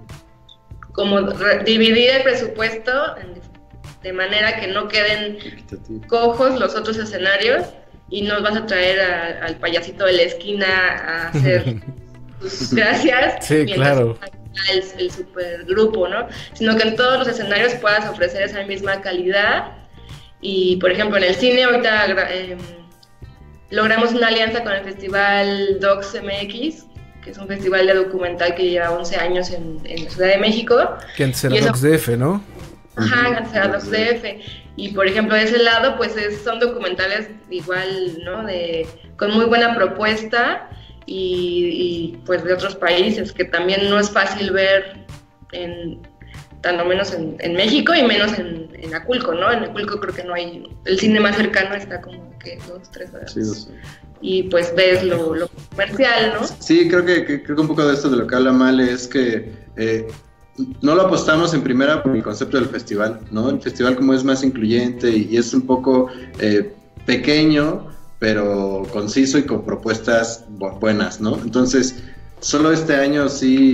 como re- dividir el presupuesto en, de manera que no queden cojos los otros escenarios y no vas a traer a, al payasito de la esquina a hacer sus gracias. Sí, claro. El, el supergrupo, ¿no? Sino que en todos los escenarios puedas ofrecer esa misma calidad. Y, por ejemplo, en el cine ahorita eh, logramos una alianza con el Festival Docs M X, que es un festival de documental que lleva once años en, en la Ciudad de México. Que antes era Docs D F, ¿no? Ajá, antes era Docs D F. Y, por ejemplo, de ese lado, pues es, son documentales igual, ¿no? De, con muy buena propuesta y, y, pues, de otros países, que también no es fácil ver en... tanto menos en, en México y menos en, en Aculco, ¿no? En Aculco creo que no hay... El cine más cercano está como que dos, tres horas. Sí, dos. Y pues ves lo, lo comercial, ¿no? Sí, creo que, que, creo que un poco de esto de lo que habla Male es que eh, no lo apostamos en primera por el concepto del festival, ¿no? El festival como es más incluyente y, y es un poco eh, pequeño, pero conciso y con propuestas bu- buenas, ¿no? Entonces... Solo este año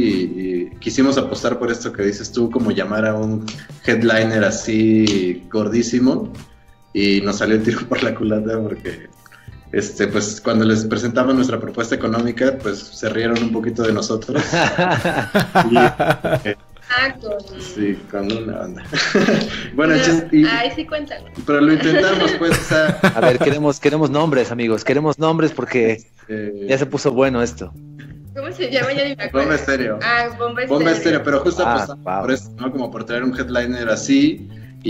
sí quisimos apostar por esto que dices tú, como llamar a un headliner así gordísimo, y nos salió el tiro por la culata porque este pues cuando les presentamos nuestra propuesta económica pues se rieron un poquito de nosotros. y, eh, ah, con... Sí, con una onda. Bueno, pero, chis, y, ay, sí, cuéntalo. Pero lo intentamos, pues, o sea... A ver, queremos, queremos nombres, amigos, queremos nombres porque eh... ya se puso bueno esto. ¿Cómo se llama? Ya ni me acuerdo. Bomba Estéreo. Ah, Bomba Estéreo. Bomba Estéreo, pero justo ah, apostamos wow. por eso, ¿no? Como por traer un headliner así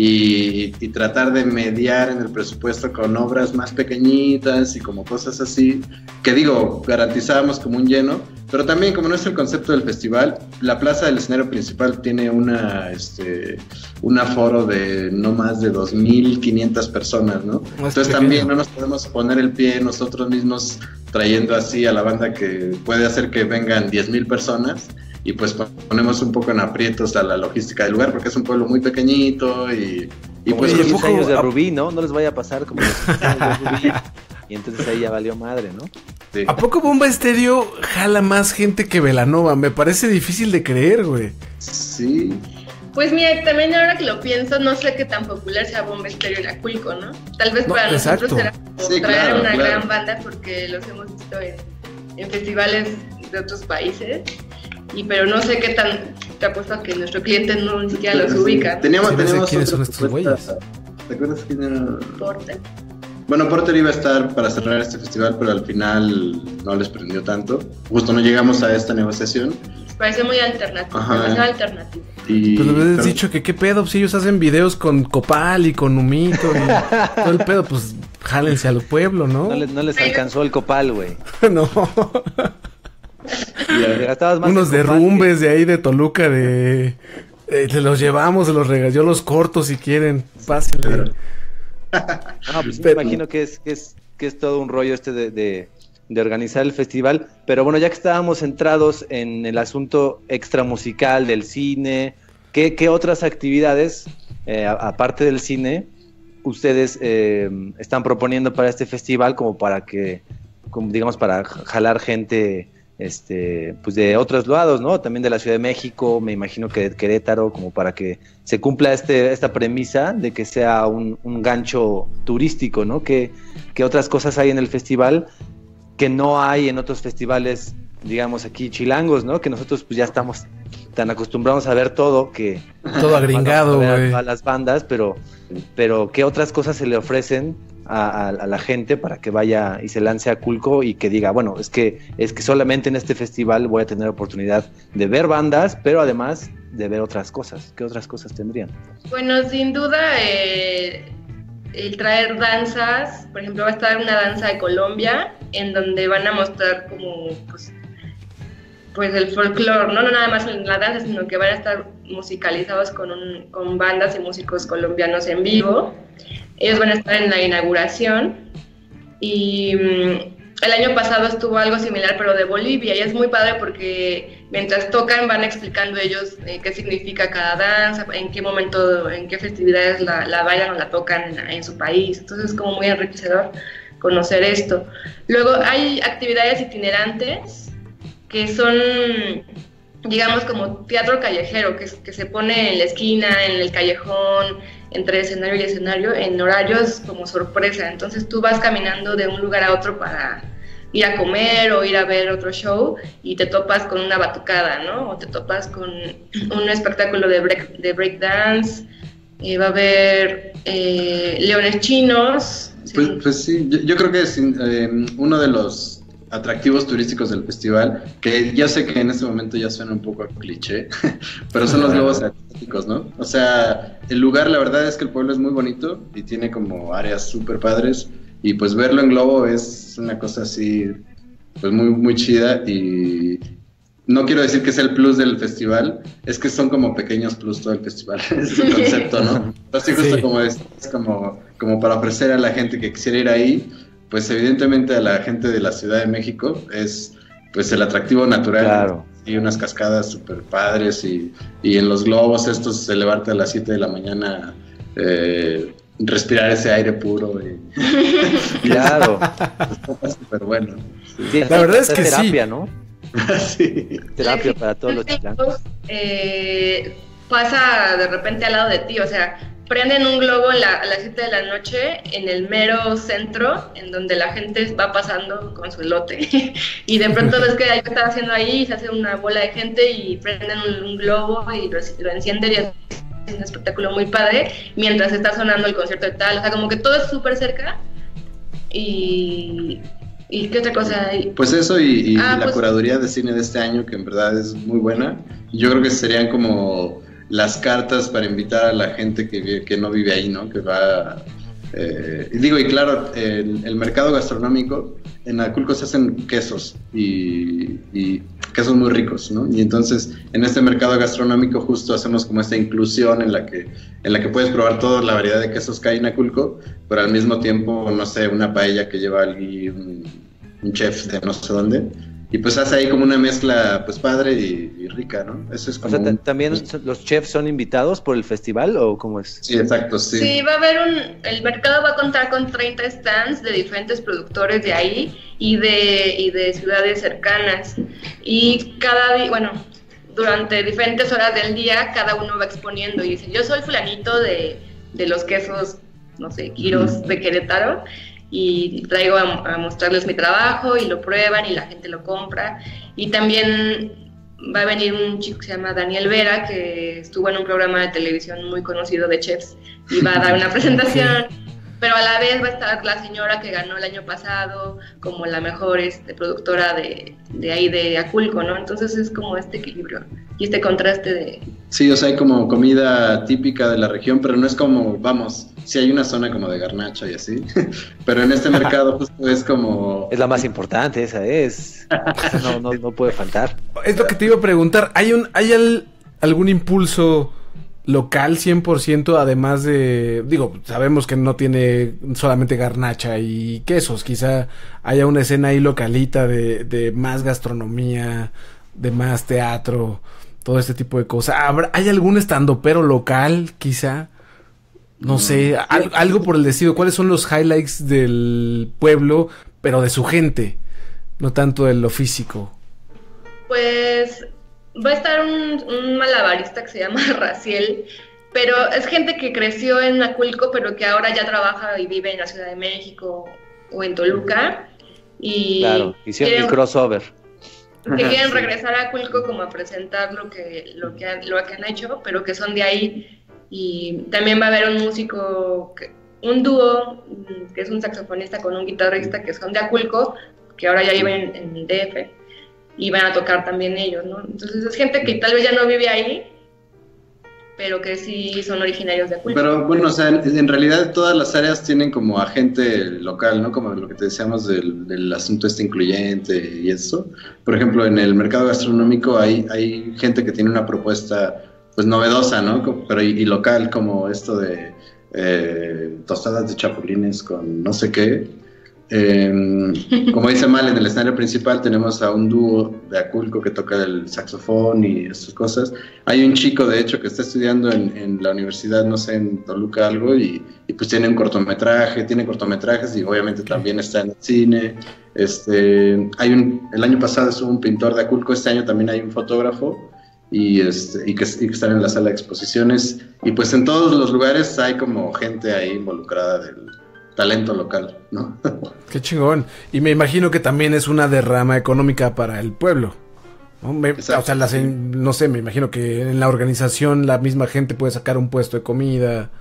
y, y tratar de mediar en el presupuesto con obras más pequeñitas y como cosas así, que digo, garantizábamos como un lleno, pero también como no es el concepto del festival, la plaza del escenario principal tiene una, este, un aforo de no más de dos mil quinientas personas, ¿no? No Entonces pequeño. También no nos podemos poner el pie nosotros mismos trayendo así a la banda que puede hacer que vengan diez mil personas y pues ponemos un poco en aprietos a la logística del lugar porque es un pueblo muy pequeñito y, y pues los quince años de Rubí, ¿no? No les vaya a pasar como los quince años de Rubí y entonces ahí ya valió madre, ¿no? Sí. ¿A poco Bomba Estéreo jala más gente que Belanova? Me parece difícil de creer, güey. Sí. Pues mira, también ahora que lo pienso, no sé qué tan popular sea Bomba Estéreo en Aculco, ¿no? Tal vez no, para exacto. nosotros era como sí, traer claro, una claro. gran banda porque los hemos visto en, en festivales de otros países. Y pero no sé qué tan te apuesto a que nuestro cliente no ni siquiera los ubica. Teníamos, sí, teníamos quiénes son estos güeyes. ¿Te acuerdas quién era? Porter. Bueno, Porter iba a estar para cerrar este festival, pero al final no les prendió tanto. Justo no llegamos a esta negociación. Les pareció muy alternativo, demasiado alternativo. Y... Pues les habías dicho que qué pedo, si ellos hacen videos con copal y con humito y todo el pedo, pues jálense al pueblo, ¿no? No les, no les alcanzó el copal, güey. No. Yeah. Unos derrumbes que... de ahí de Toluca de eh, se los llevamos, se los regaló, yo los corto si quieren, pásenle. No, pues pero... me imagino que es, que es que es todo un rollo este de, de, de organizar el festival, pero bueno, ya que estábamos centrados en el asunto extramusical del cine, ¿qué, qué otras actividades, eh, aparte del cine, ustedes eh, están proponiendo para este festival como para que, como digamos, para jalar gente este pues de otros lados, ¿no? También de la Ciudad de México, me imagino que de Querétaro, como para que se cumpla este esta premisa de que sea un, un gancho turístico, ¿no? ¿Qué, qué otras cosas hay en el festival que no hay en otros festivales, digamos aquí chilangos, ¿no? Que nosotros pues ya estamos tan acostumbrados a ver todo que... Todo agringado, güey. A, a las bandas, pero, pero ¿qué otras cosas se le ofrecen a, a, a la gente para que vaya y se lance a Aculco y que diga, bueno, es que, es que solamente en este festival voy a tener oportunidad de ver bandas, pero además de ver otras cosas? ¿Qué otras cosas tendrían? Bueno, sin duda, eh, el traer danzas, por ejemplo, va a estar una danza de Colombia, en donde van a mostrar como, pues, pues el folclore, ¿no? No nada más en la danza, sino que van a estar musicalizados con, un, con bandas y músicos colombianos en vivo. Ellos van a estar en la inauguración y mm, el año pasado estuvo algo similar, pero de Bolivia, y es muy padre porque mientras tocan van explicando ellos eh, qué significa cada danza, en qué momento, en qué festividades la, la bailan o la tocan en, en su país. Entonces es como muy enriquecedor conocer esto. Luego hay actividades itinerantes que son, digamos, como teatro callejero, que, que se pone en la esquina, en el callejón, entre escenario y escenario, en horarios como sorpresa. Entonces tú vas caminando de un lugar a otro para ir a comer o ir a ver otro show y te topas con una batucada, ¿no? O te topas con un espectáculo de break, de break dance, eh, va a haber eh, leones chinos. Pues sí, pues sí. Yo, yo creo que es eh, uno de los atractivos turísticos del festival, que ya sé que en este momento ya suena un poco a cliché, pero son los globos aerostáticos, ¿no? O sea, el lugar, la verdad es que el pueblo es muy bonito y tiene como áreas súper padres, y pues verlo en globo es una cosa así, pues muy, muy chida, y no quiero decir que sea el plus del festival, es que son como pequeños plus todo el festival, es su concepto, ¿no? Así justo sí. como es, es como, como para ofrecer a la gente que quisiera ir ahí, pues evidentemente a la gente de la Ciudad de México es pues el atractivo natural. Claro. Y unas cascadas súper padres y, y en los globos estos elevarte a las siete de la mañana, eh, respirar ese aire puro. Y, claro. Es súper bueno. Sí, la verdad es que terapia, sí. ¿no? Sí. Terapia para todos los chicos. Eh, pasa de repente al lado de ti, o sea, prenden un globo en la, a las siete de la noche en el mero centro, en donde la gente va pasando con su elote. Y de pronto ves que algo está haciendo ahí, se hace una bola de gente y prenden un, un globo y lo, lo encienden y es un espectáculo muy padre mientras está sonando el concierto de tal. O sea, como que todo es súper cerca. Y... ¿Y qué otra cosa hay? Pues eso y, y ah, la pues... curaduría de cine de este año, que en verdad es muy buena. Yo creo que serían como las cartas para invitar a la gente que, vive, que no vive ahí, ¿no? Que va... Eh, y digo, y claro, el, el mercado gastronómico, en Aculco se hacen quesos y, y quesos muy ricos, ¿no? Y entonces, en este mercado gastronómico justo hacemos como esta inclusión en la que, en la que puedes probar toda la variedad de quesos que hay en Aculco, pero al mismo tiempo, no sé, una paella que lleva alguien, un, un chef de no sé dónde. Y pues hace ahí como una mezcla pues padre y, y rica, ¿no? Eso es como... O sea, un... ¿también los chefs son invitados por el festival o cómo es? Sí, exacto, sí. Sí, va a haber un... El mercado va a contar con treinta stands de diferentes productores de ahí y de, y de ciudades cercanas. Y cada día, bueno, durante diferentes horas del día, cada uno va exponiendo y dice, yo soy fulanito de, de los quesos, no sé, Quiros de Querétaro, y traigo a, a mostrarles mi trabajo y lo prueban y la gente lo compra. Y también va a venir un chico que se llama Daniel Vera, que estuvo en un programa de televisión muy conocido de chefs y va a dar una presentación, pero a la vez va a estar la señora que ganó el año pasado como la mejor este, productora de, de ahí de Aculco, ¿no? Entonces es como este equilibrio y este contraste de... Sí, o sea, hay como comida típica de la región, pero no es como, vamos, sí hay una zona como de garnacha y así, pero en este mercado justo es como... Es la más importante, esa es. No, no, no puede faltar. Es lo que te iba a preguntar, ¿hay, un, hay al, algún impulso local cien por ciento además de... Digo, sabemos que no tiene solamente garnacha y quesos, quizá haya una escena ahí localita de, de más gastronomía, de más teatro, todo este tipo de cosas. ¿Hay algún estandopero local, quizá? No sé, al, algo por el estilo. ¿Cuáles son los highlights del pueblo, pero de su gente? No tanto de lo físico. Pues va a estar un, un malabarista que se llama Raciel, pero es gente que creció en Aculco, pero que ahora ya trabaja y vive en la Ciudad de México o en Toluca. Y claro, hicieron quieren, el crossover. Que quieren sí. regresar a Aculco como a presentar lo que, lo, que han, lo que han hecho, pero que son de ahí. Y también va a haber un músico, que, un dúo, que es un saxofonista con un guitarrista que son de Aculco, que ahora ya viven en, en D F, y van a tocar también ellos, ¿no? Entonces es gente que tal vez ya no vive ahí, pero que sí son originarios de Aculco. Pero bueno, o sea, en, en realidad todas las áreas tienen como agente local, ¿no? Como lo que te decíamos del, del asunto este incluyente y eso. Por ejemplo, en el mercado gastronómico hay, hay gente que tiene una propuesta pues novedosa, ¿no? Pero y, y local, como esto de eh, tostadas de chapulines con no sé qué. Eh, como dice Mal, en el escenario principal tenemos a un dúo de Aculco que toca el saxofón y estas cosas. Hay un chico, de hecho, que está estudiando en, en la universidad, no sé, en Toluca algo, y, y pues tiene un cortometraje, tiene cortometrajes y obviamente también está en el cine. Este, hay un, el año pasado estuvo un pintor de Aculco, este año también hay un fotógrafo y, este, y, que, y que están en la sala de exposiciones. Y pues en todos los lugares hay como gente ahí involucrada del talento local, ¿no? Qué chingón. Y me imagino que también es una derrama económica para el pueblo, ¿no? Me, o sea, las, no sé, me imagino que en la organización la misma gente puede sacar un puesto de comida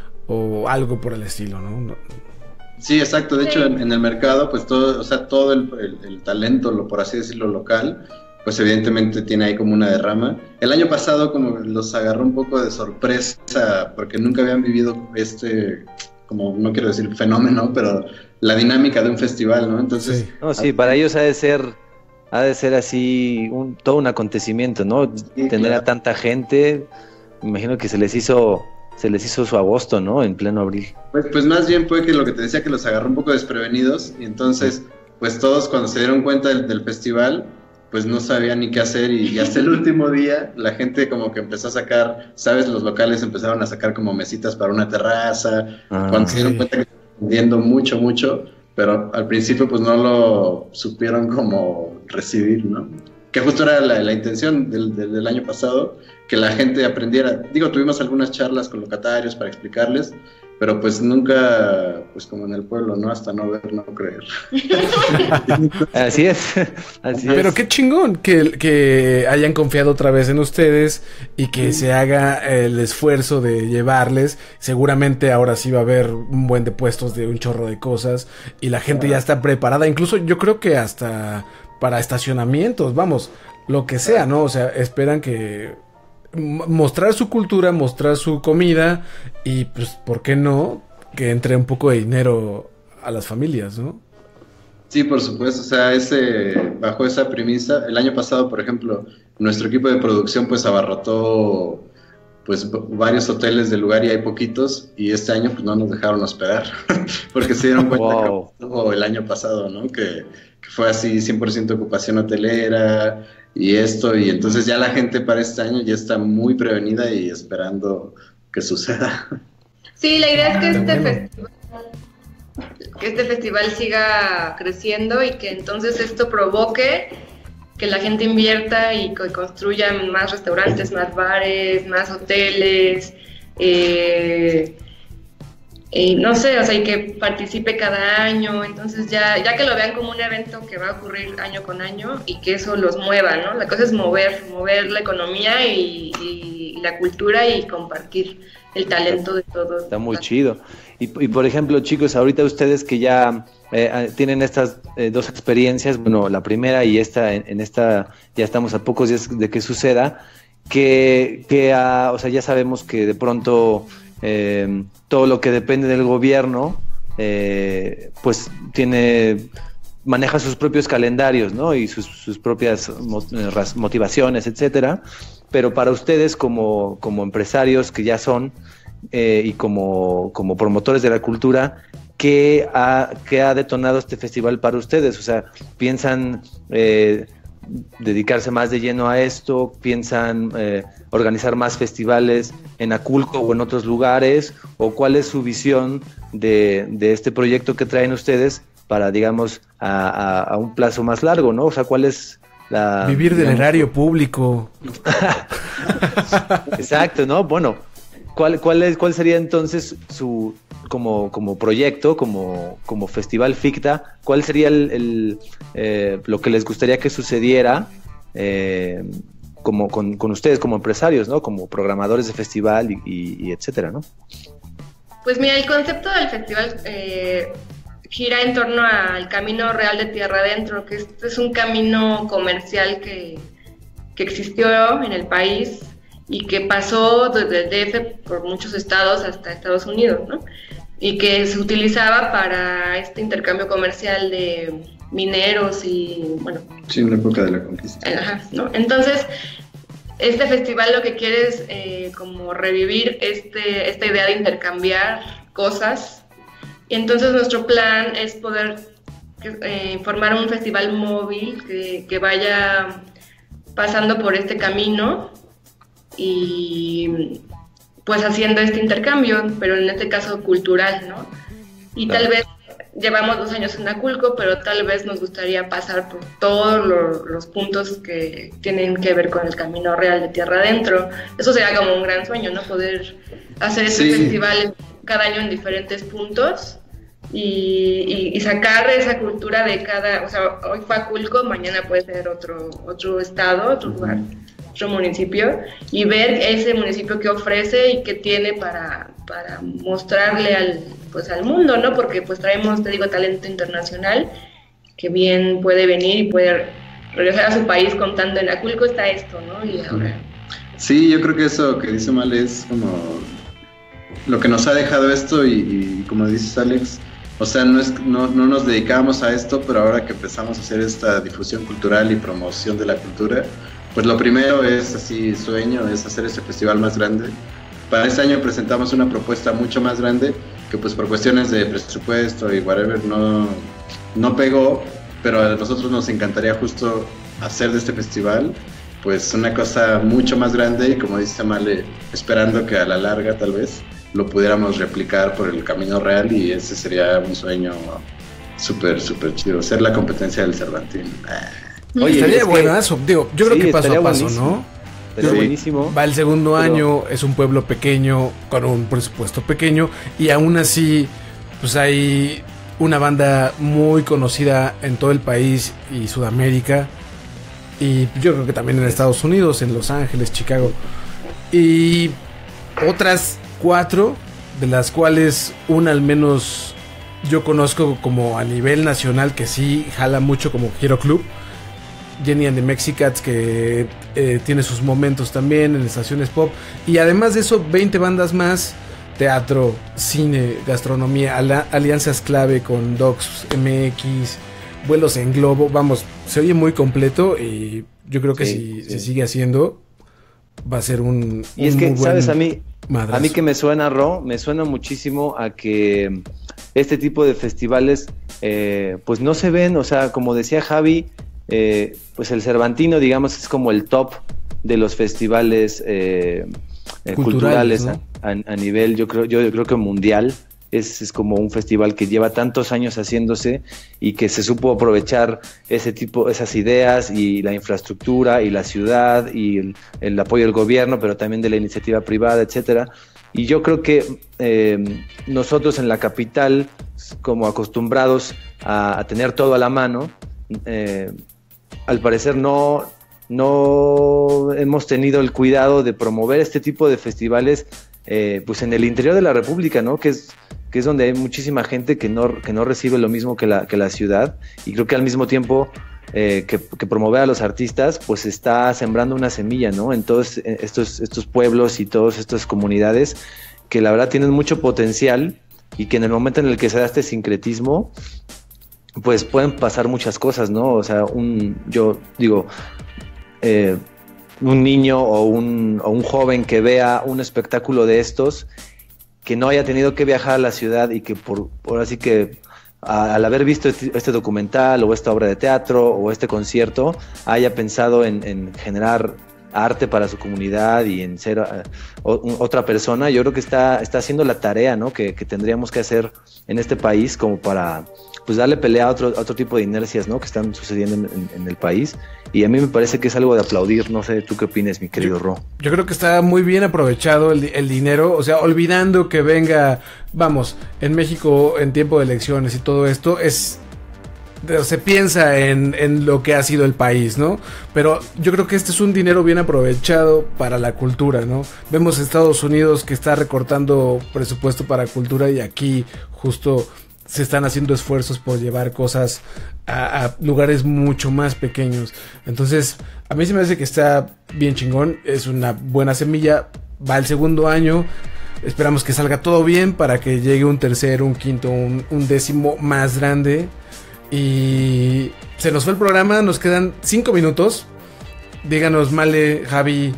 o algo por el estilo, ¿no? Sí, exacto. De hecho, en, en el mercado, pues todo, o sea, todo el, el, el talento, lo, por así decirlo, local, pues evidentemente tiene ahí como una derrama. El año pasado como los agarró un poco de sorpresa porque nunca habían vivido este... como no quiero decir fenómeno, pero la dinámica de un festival, ¿no? Entonces... Sí, no, sí, para ellos ha de ser, ha de ser así un, todo un acontecimiento, ¿no? Sí, tener claro. a tanta gente, me imagino que se les hizo, se les hizo su agosto, ¿no? En pleno abril. Pues, pues más bien fue que lo que te decía, que los agarró un poco desprevenidos, y entonces, pues todos cuando se dieron cuenta del, del festival, pues no sabían ni qué hacer, y, y hasta el último día la gente como que empezó a sacar, ¿sabes? Los locales empezaron a sacar como mesitas para una terraza, ah, cuando sí. se dieron cuenta que estaban vendiendo mucho, mucho, pero al principio pues no lo supieron como recibir, ¿no? Que justo era la, la intención del, del, del año pasado, que la gente aprendiera. Digo, tuvimos algunas charlas con locatarios para explicarles, pero pues nunca, pues como en el pueblo, ¿no? Hasta no ver, no creer. Así es, así Pero es. qué chingón que, que hayan confiado otra vez en ustedes y que se haga el esfuerzo de llevarles. Seguramente ahora sí va a haber un buen de puestos de un chorro de cosas y la gente ya está preparada. Incluso yo creo que hasta para estacionamientos, vamos, lo que sea, ¿no? O sea, esperan que... mostrar su cultura, mostrar su comida y pues, ¿por qué no? Que entre un poco de dinero a las familias, ¿no? Sí, por supuesto, o sea, ese, bajo esa premisa, el año pasado, por ejemplo, nuestro equipo de producción pues abarrotó pues varios hoteles del lugar y hay poquitos, y este año pues no nos dejaron hospedar, porque se dieron cuenta wow. que hubo el año pasado, ¿no? Que, que fue así cien por ciento ocupación hotelera y esto, y entonces ya la gente para este año ya está muy prevenida y esperando que suceda. Sí, la idea es que este festival, que este festival siga creciendo y que entonces esto provoque que la gente invierta y que construya más restaurantes, más bares, más hoteles, eh, y no sé, o sea, y que participe cada año. Entonces ya, ya que lo vean como un evento que va a ocurrir año con año y que eso los mueva, ¿no? La cosa es mover, mover la economía y, y la cultura y compartir el talento de todos. Está muy chido. Y, y por ejemplo, chicos, ahorita ustedes que ya eh, tienen estas eh, dos experiencias, bueno, la primera y esta, en, en esta ya estamos a pocos días de que suceda, que, que uh, o sea, ya sabemos que de pronto eh, todo lo que depende del gobierno, eh, pues tiene, maneja sus propios calendarios, ¿no? Y sus, sus propias motivaciones, etcétera. Pero para ustedes como, como empresarios que ya son, eh, y como, como promotores de la cultura, ¿qué ha, qué ha detonado este festival para ustedes? O sea, ¿piensan eh, dedicarse más de lleno a esto? ¿Piensan eh, organizar más festivales en Aculco o en otros lugares? ¿O cuál es su visión de, de este proyecto que traen ustedes para, digamos, a, a, a un plazo más largo, ¿no? O sea, ¿cuál es la... Vivir del digamos, erario público. Exacto, ¿no? Bueno, ¿cuál, cuál, es, cuál sería entonces su, como, como proyecto, como, como Festival Ficta, ¿cuál sería el, el, eh, lo que les gustaría que sucediera eh, como con, con ustedes como empresarios, ¿no? Como programadores de festival y, y, y etcétera, ¿no? Pues mira, el concepto del festival eh, gira en torno al Camino Real de Tierra Adentro, que este es un camino comercial que, que existió en el país y que pasó desde el D F por muchos estados hasta Estados Unidos, ¿no? Y que se utilizaba para este intercambio comercial de mineros y, bueno... Sí, en la época de la conquista. Ajá, ¿no? Entonces, este festival lo que quiere es eh, como revivir este, esta idea de intercambiar cosas. Y entonces nuestro plan es poder eh, formar un festival móvil que, que vaya pasando por este camino y pues haciendo este intercambio, pero en este caso cultural, ¿no? Y tal vez llevamos dos años en Aculco, pero tal vez nos gustaría pasar por todos lo, los puntos que tienen que ver con el Camino Real de Tierra Adentro. Eso sería como un gran sueño, ¿no? Poder hacer este Sí. festival cada año en diferentes puntos y, y, y sacar esa cultura de cada... O sea, hoy fue Aculco, mañana puede ser otro, otro estado, otro lugar, otro municipio, y ver ese municipio que ofrece y que tiene para, para mostrarle al, pues, al mundo, ¿no? Porque pues traemos, te digo, talento internacional que bien puede venir y puede regresar a su país contando en Aculco está esto, ¿no? Y ahora... Sí, yo creo que eso que dice Mal es como lo que nos ha dejado esto y, y como dices Alex, o sea, no, es, no, no nos dedicábamos a esto, pero ahora que empezamos a hacer esta difusión cultural y promoción de la cultura, pues lo primero es así, sueño, es hacer este festival más grande. Para este año presentamos una propuesta mucho más grande que pues por cuestiones de presupuesto y whatever no, no pegó, pero a nosotros nos encantaría justo hacer de este festival pues una cosa mucho más grande y como dice Male, esperando que a la larga tal vez lo pudiéramos replicar por el Camino Real y ese sería un sueño súper, súper chido, ser la competencia del Cervantín. Oye, estaría buenazo. Digo, yo creo sí, que paso a paso, buenísimo. ¿no? Estaría Sí. buenísimo. Va el segundo Pero- año, es un pueblo pequeño, con un presupuesto pequeño, y aún así, pues hay una banda muy conocida en todo el país y Sudamérica, y yo creo que también en Estados Unidos, en Los Ángeles, Chicago, y otras cuatro, de las cuales una al menos yo conozco como a nivel nacional, que sí jala mucho, como Hero Club, Jenny and the Mexicats, que eh, tiene sus momentos también en estaciones pop, y además de eso veinte bandas más, teatro, cine, gastronomía, ala- alianzas clave con Docs M X, vuelos en globo, vamos, se oye muy completo y yo creo que Sí, si sí. se sigue haciendo va a ser un, Y es un que, muy buen ¿sabes? A mí, madrazo. a mí que me suena, Ro, me suena muchísimo a que este tipo de festivales, eh, pues no se ven, o sea, como decía Javi, eh, pues el Cervantino, digamos, es como el top de los festivales eh, eh, Culturales, culturales, ¿no? a, a nivel, yo creo, yo, yo creo que mundial. Es, es como un festival que lleva tantos años haciéndose y que se supo aprovechar ese tipo, esas ideas y la infraestructura y la ciudad y el, el apoyo del gobierno, pero también de la iniciativa privada, etcétera. Y yo creo que eh, nosotros en la capital, como acostumbrados a, a tener todo a la mano, eh, al parecer no, no hemos tenido el cuidado de promover este tipo de festivales eh, pues en el interior de la República, ¿no? Que es que es donde hay muchísima gente que no, que no recibe lo mismo que la, que la ciudad, y creo que al mismo tiempo eh, que, que promover a los artistas, pues está sembrando una semilla, ¿no? En todos estos, estos pueblos y todas estas comunidades que la verdad tienen mucho potencial y que en el momento en el que se da este sincretismo, pues pueden pasar muchas cosas, ¿no? O sea, un, yo digo, eh, un niño o un, o un joven que vea un espectáculo de estos, que no haya tenido que viajar a la ciudad y que por, por así que a, al haber visto este, este documental o esta obra de teatro o este concierto haya pensado en, en generar arte para su comunidad y en ser uh, o, otra persona, yo creo que está, está haciendo la tarea, ¿no? que, que tendríamos que hacer en este país como para pues darle pelea a otro, a otro tipo de inercias, ¿no? Que están sucediendo en, en, en el país. Y a mí me parece que es algo de aplaudir. No sé, ¿tú qué opinas, mi querido yo, Ro? Yo creo que está muy bien aprovechado el, el dinero, o sea, olvidando que venga, vamos, en México en tiempo de elecciones y todo esto, es... se piensa en, en lo que ha sido el país, ¿no? Pero yo creo que este es un dinero bien aprovechado para la cultura, ¿no? Vemos Estados Unidos que está recortando presupuesto para cultura y aquí justo se están haciendo esfuerzos por llevar cosas a, a lugares mucho más pequeños. Entonces, a mí se me hace que está bien chingón, es una buena semilla, va el segundo año. Esperamos que salga todo bien para que llegue un tercero, un quinto, un, un décimo más grande. Y se nos fue el programa, nos quedan cinco minutos. Díganos, Male, Javi,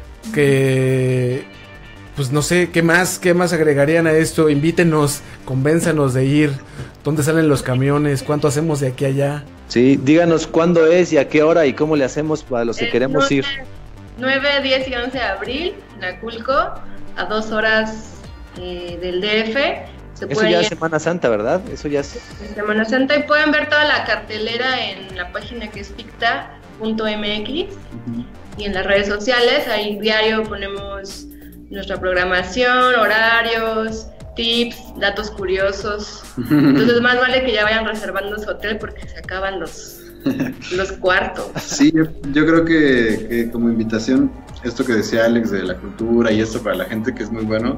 que pues no sé, ¿qué más? ¿Qué más agregarían a esto? Invítenos, convénzanos de ir. ¿Dónde salen los camiones? ¿Cuánto hacemos de aquí a allá? Sí, díganos cuándo es y a qué hora y cómo le hacemos para los que el queremos nueve, ir. nueve, diez y once de abril, en Aculco, a dos horas eh, del D F. Se Eso ya es Semana Santa, ¿verdad? Eso ya es Semana Santa, y pueden ver toda la cartelera en la página que es picta punto m x uh-huh. y en las redes sociales. Ahí diario ponemos nuestra programación, horarios, tips, datos curiosos. Entonces más vale que ya vayan reservando su hotel porque se acaban los, los cuartos. Sí, yo, yo creo que, que como invitación, esto que decía Alex de la cultura y esto para la gente, que es muy bueno.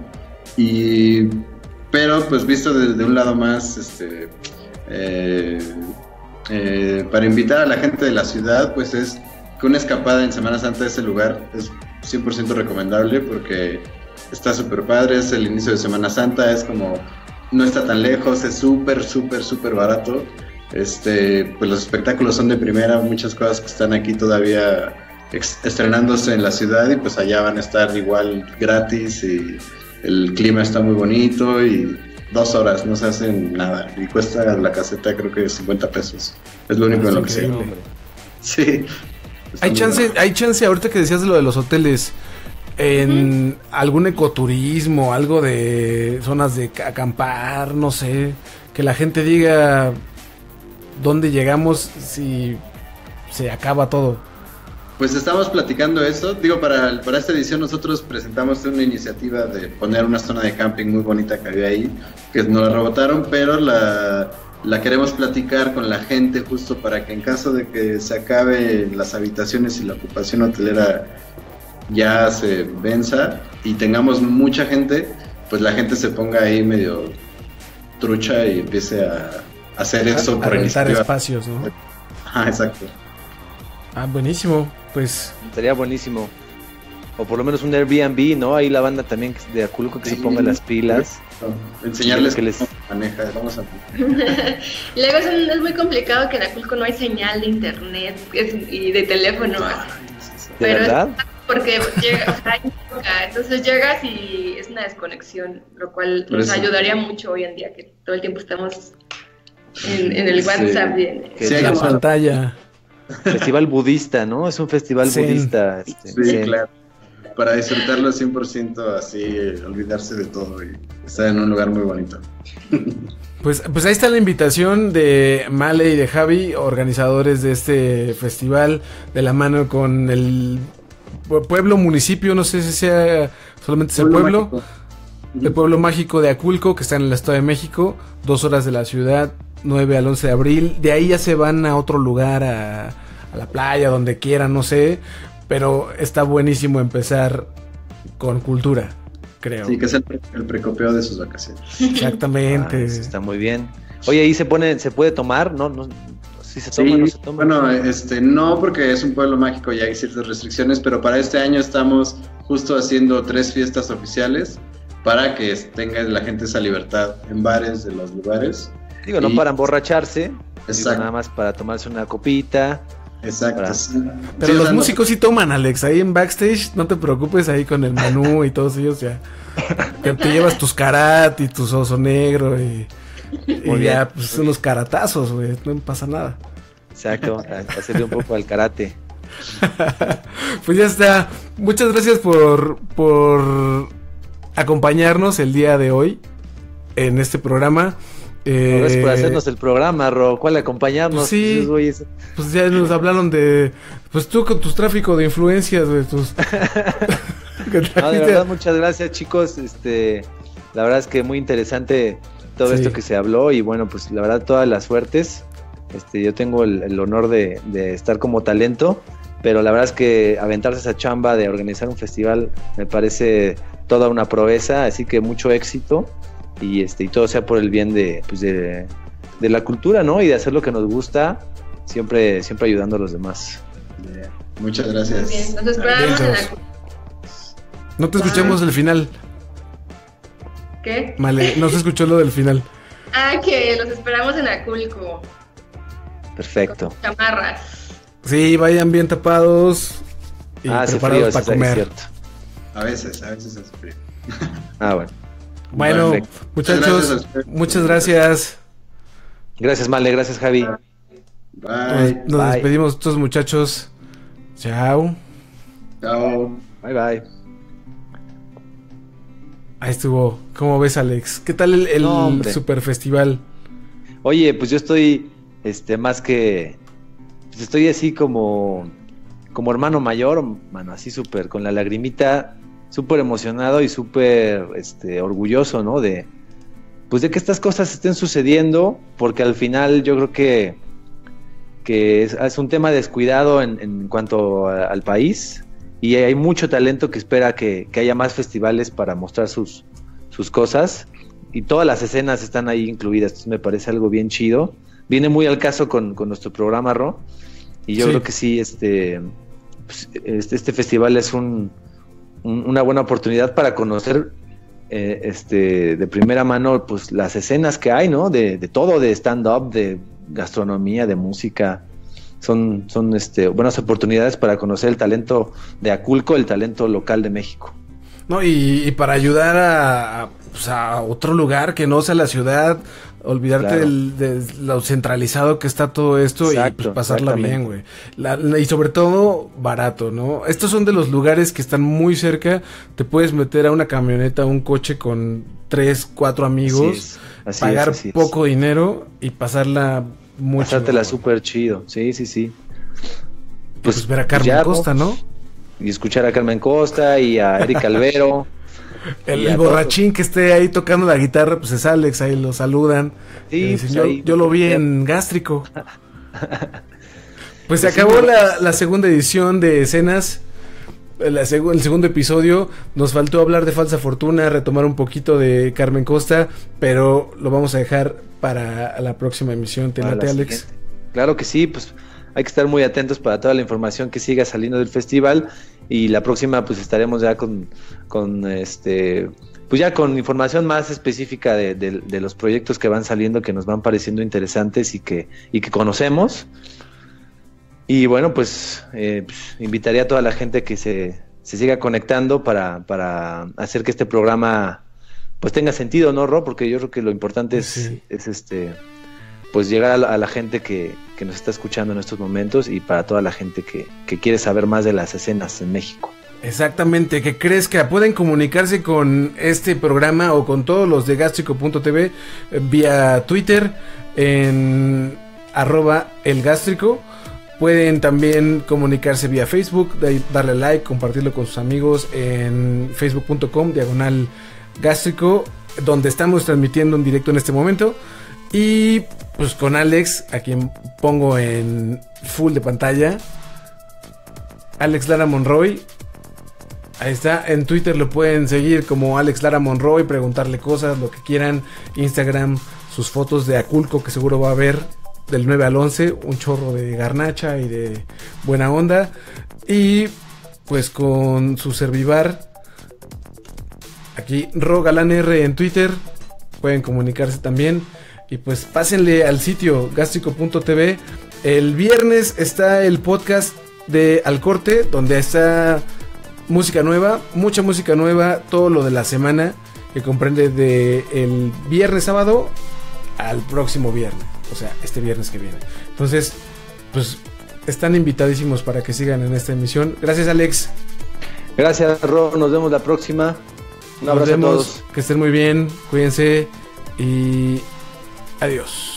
Y pero pues visto desde un lado más, este, eh, eh, para invitar a la gente de la ciudad, pues es que una escapada en Semana Santa a ese lugar es cien por ciento recomendable porque está súper padre, es el inicio de Semana Santa, es como, no está tan lejos, es súper, súper, súper barato. Este, pues los espectáculos son de primera, muchas cosas que están aquí todavía ex- estrenándose en la ciudad y pues allá van a estar igual gratis y el clima está muy bonito y dos horas no se hacen nada y cuesta la caseta creo que cincuenta pesos, es lo único en lo que se. Sí. Hay chance, hay chance ahorita que decías de lo de los hoteles, en uh-huh. algún ecoturismo, algo de zonas de acampar, no sé, que la gente diga dónde llegamos si se acaba todo. Pues estamos platicando eso, digo, para, para esta edición nosotros presentamos una iniciativa de poner una zona de camping muy bonita que había ahí, que nos la rebotaron, pero la, la queremos platicar con la gente justo para que en caso de que se acabe las habitaciones y la ocupación hotelera ya se venza y tengamos mucha gente, pues la gente se ponga ahí medio trucha y empiece a, a hacer eso. A rentar espacios, ¿no? Ah, exacto. Ah, buenísimo, pues... Sería buenísimo. O por lo menos un Airbnb, ¿no? Ahí la banda también de Aculco que sí, se ponga las pilas. No, enseñarles que les maneja, vamos a... Luego es, es muy complicado que en Aculco no hay señal de internet es, y de teléfono. ¿De pero verdad? Es porque llega, o sea, hay poca, entonces llegas y es una desconexión, lo cual nos ayudaría mucho hoy en día, que todo el tiempo estamos en, en el WhatsApp. Sí. Y en, que sí, la pantalla. Festival budista, ¿no? Es un festival sí. budista. Este, sí, sí, claro. Para disfrutarlo cien por ciento así, eh, olvidarse de todo y estar en un lugar muy bonito. Pues, pues ahí está la invitación de Male y de Javi, organizadores de este festival, de la mano con el pueblo, municipio, no sé si sea solamente ese pueblo, pueblo el pueblo mágico de Aculco, que está en el Estado de México, dos horas de la ciudad, nueve al once de abril, de ahí ya se van a otro lugar, a, a la playa, donde quieran, no sé, pero está buenísimo empezar con cultura, creo. Sí, que es el, pre- el precopeo de sus vacaciones. Exactamente. Ah, está muy bien. Oye, ¿ahí se pone, se puede tomar? ¿No? no ¿Sí se toma, sí, no se toma? Bueno, este, no, porque es un pueblo mágico y hay ciertas restricciones, pero para este año estamos justo haciendo tres fiestas oficiales para que tenga la gente esa libertad en bares de los lugares. Digo, no y... para emborracharse, digo, nada más para tomarse una copita. Exacto. Para... Sí. Pero sí, los o sea, músicos no... sí toman, Alex, ahí en backstage, no te preocupes ahí con el menú y todos ellos ya. Que te llevas tus karat y tu oso negro y, y ya, pues unos karatazos, güey, no pasa nada. Exacto, hacerle un poco al karate. Pues ya está. Muchas gracias por, por acompañarnos el día de hoy en este programa. Eh, Gracias por hacernos el programa, Ro. ¿Cuál acompañamos? Pues sí, pues, pues ya nos hablaron de... Pues tú con tus tráficos de influencias, de tus... No, de verdad, muchas gracias, chicos. Este, la verdad es que muy interesante todo sí. esto que se habló. Y bueno, pues la verdad, todas las suertes. Este, yo tengo el, el honor de, de estar como talento, pero la verdad es que aventarse esa chamba de organizar un festival me parece toda una proeza. Así que mucho éxito. Y este y todo sea por el bien de, pues de, de la cultura, ¿no? Y de hacer lo que nos gusta, siempre siempre ayudando a los demás. Yeah. Muchas gracias. Bien, nos esperamos en la... No te escuchamos el final. ¿Qué? Vale, no se escuchó lo del final. Ah, que los esperamos en Aculco. Perfecto. Con chamarras. Sí, vayan bien tapados y ah, preparados frío, para comer. Es cierto. A veces, a veces es frío. Ah, bueno. Bueno, perfecto. Muchachos, gracias muchas gracias. Gracias, Male, gracias, Javi. Bye. Nos, nos bye. despedimos todos, muchachos. Chao. Chao. Bye, bye. Ahí estuvo. ¿Cómo ves, Alex? ¿Qué tal el, el no, super festival? Oye, pues yo estoy, este, más que, pues estoy así como, como hermano mayor, mano, así súper, con la lagrimita. Súper emocionado y súper este, orgulloso, ¿no? De, pues de que estas cosas estén sucediendo, porque al final yo creo que, que es, es un tema descuidado en, en cuanto a, al país, y hay mucho talento que espera que, que haya más festivales para mostrar sus, sus cosas, y todas las escenas están ahí incluidas. Entonces me parece algo bien chido. Viene muy al caso con, con nuestro programa, Ro, y yo sí. creo que sí, este, pues, este, este festival es un una buena oportunidad para conocer eh, este de primera mano pues las escenas que hay, ¿no? De, de todo, de stand-up, de gastronomía, de música. Son, son este, buenas oportunidades para conocer el talento de Aculco, el talento local de México. No, y, y para ayudar a, a, pues a otro lugar que no sea la ciudad, olvidarte claro. del, de lo centralizado que está todo esto. Exacto, y pues pasarla bien, güey. La, la, y sobre todo barato, ¿no? Estos son de los lugares que están muy cerca. Te puedes meter a una camioneta, a un coche con tres, cuatro amigos, así es, así pagar es, así poco es. dinero y pasarla mucho. Pasártela súper chido, sí, sí, sí. Pues, pues ver a Carmen ya, Costa, ¿no? Y escuchar a Carmen Costa y a Eric Albero. El, el borrachín que esté ahí tocando la guitarra, pues es Alex, ahí lo saludan. Sí, dicen, pues yo, ahí, yo lo vi en Gástrico. Pues se acabó la, la segunda edición de Escenas, la seg- el segundo episodio. Nos faltó hablar de Falsa Fortuna, retomar un poquito de Carmen Costa, pero lo vamos a dejar para la próxima emisión. ¿Te late, Alex? Siguiente. Claro que sí, pues hay que estar muy atentos para toda la información que siga saliendo del festival, y la próxima pues estaremos ya con, con este pues ya con información más específica de, de, de los proyectos que van saliendo, que nos van pareciendo interesantes y que, y que conocemos. Y bueno, pues, eh, pues invitaría a toda la gente que se, se siga conectando para, para hacer que este programa pues tenga sentido, ¿no, Ro? Porque yo creo que lo importante es, sí. es este pues llegar a la, a la gente que, que nos está escuchando en estos momentos, y para toda la gente que, que quiere saber más de las escenas en México. Exactamente, que crezca. Pueden comunicarse con este programa o con todos los de Gástrico punto t v vía Twitter en arroba elgástrico. Pueden también comunicarse vía Facebook, darle like, compartirlo con sus amigos en facebook punto com diagonal gástrico, donde estamos transmitiendo en directo en este momento. Y pues con Alex, a quien pongo en full de pantalla, Alex Lara Monroy. Ahí está, en Twitter lo pueden seguir como Alex Lara Monroy, preguntarle cosas, lo que quieran. Instagram, sus fotos de Aculco, que seguro va a haber del nueve al once, un chorro de garnacha y de buena onda. Y pues con su servivar, aquí Ro Galán R en Twitter, pueden comunicarse también. Y pues pásenle al sitio gástrico punto t v. El viernes está el podcast de Al Corte, donde está música nueva, mucha música nueva, todo lo de la semana, que comprende de el viernes sábado al próximo viernes, o sea, este viernes que viene. Entonces, pues están invitadísimos para que sigan en esta emisión. Gracias, Alex. Gracias, Ro, nos vemos la próxima. Un abrazo a todos. Que estén muy bien, cuídense y Adiós.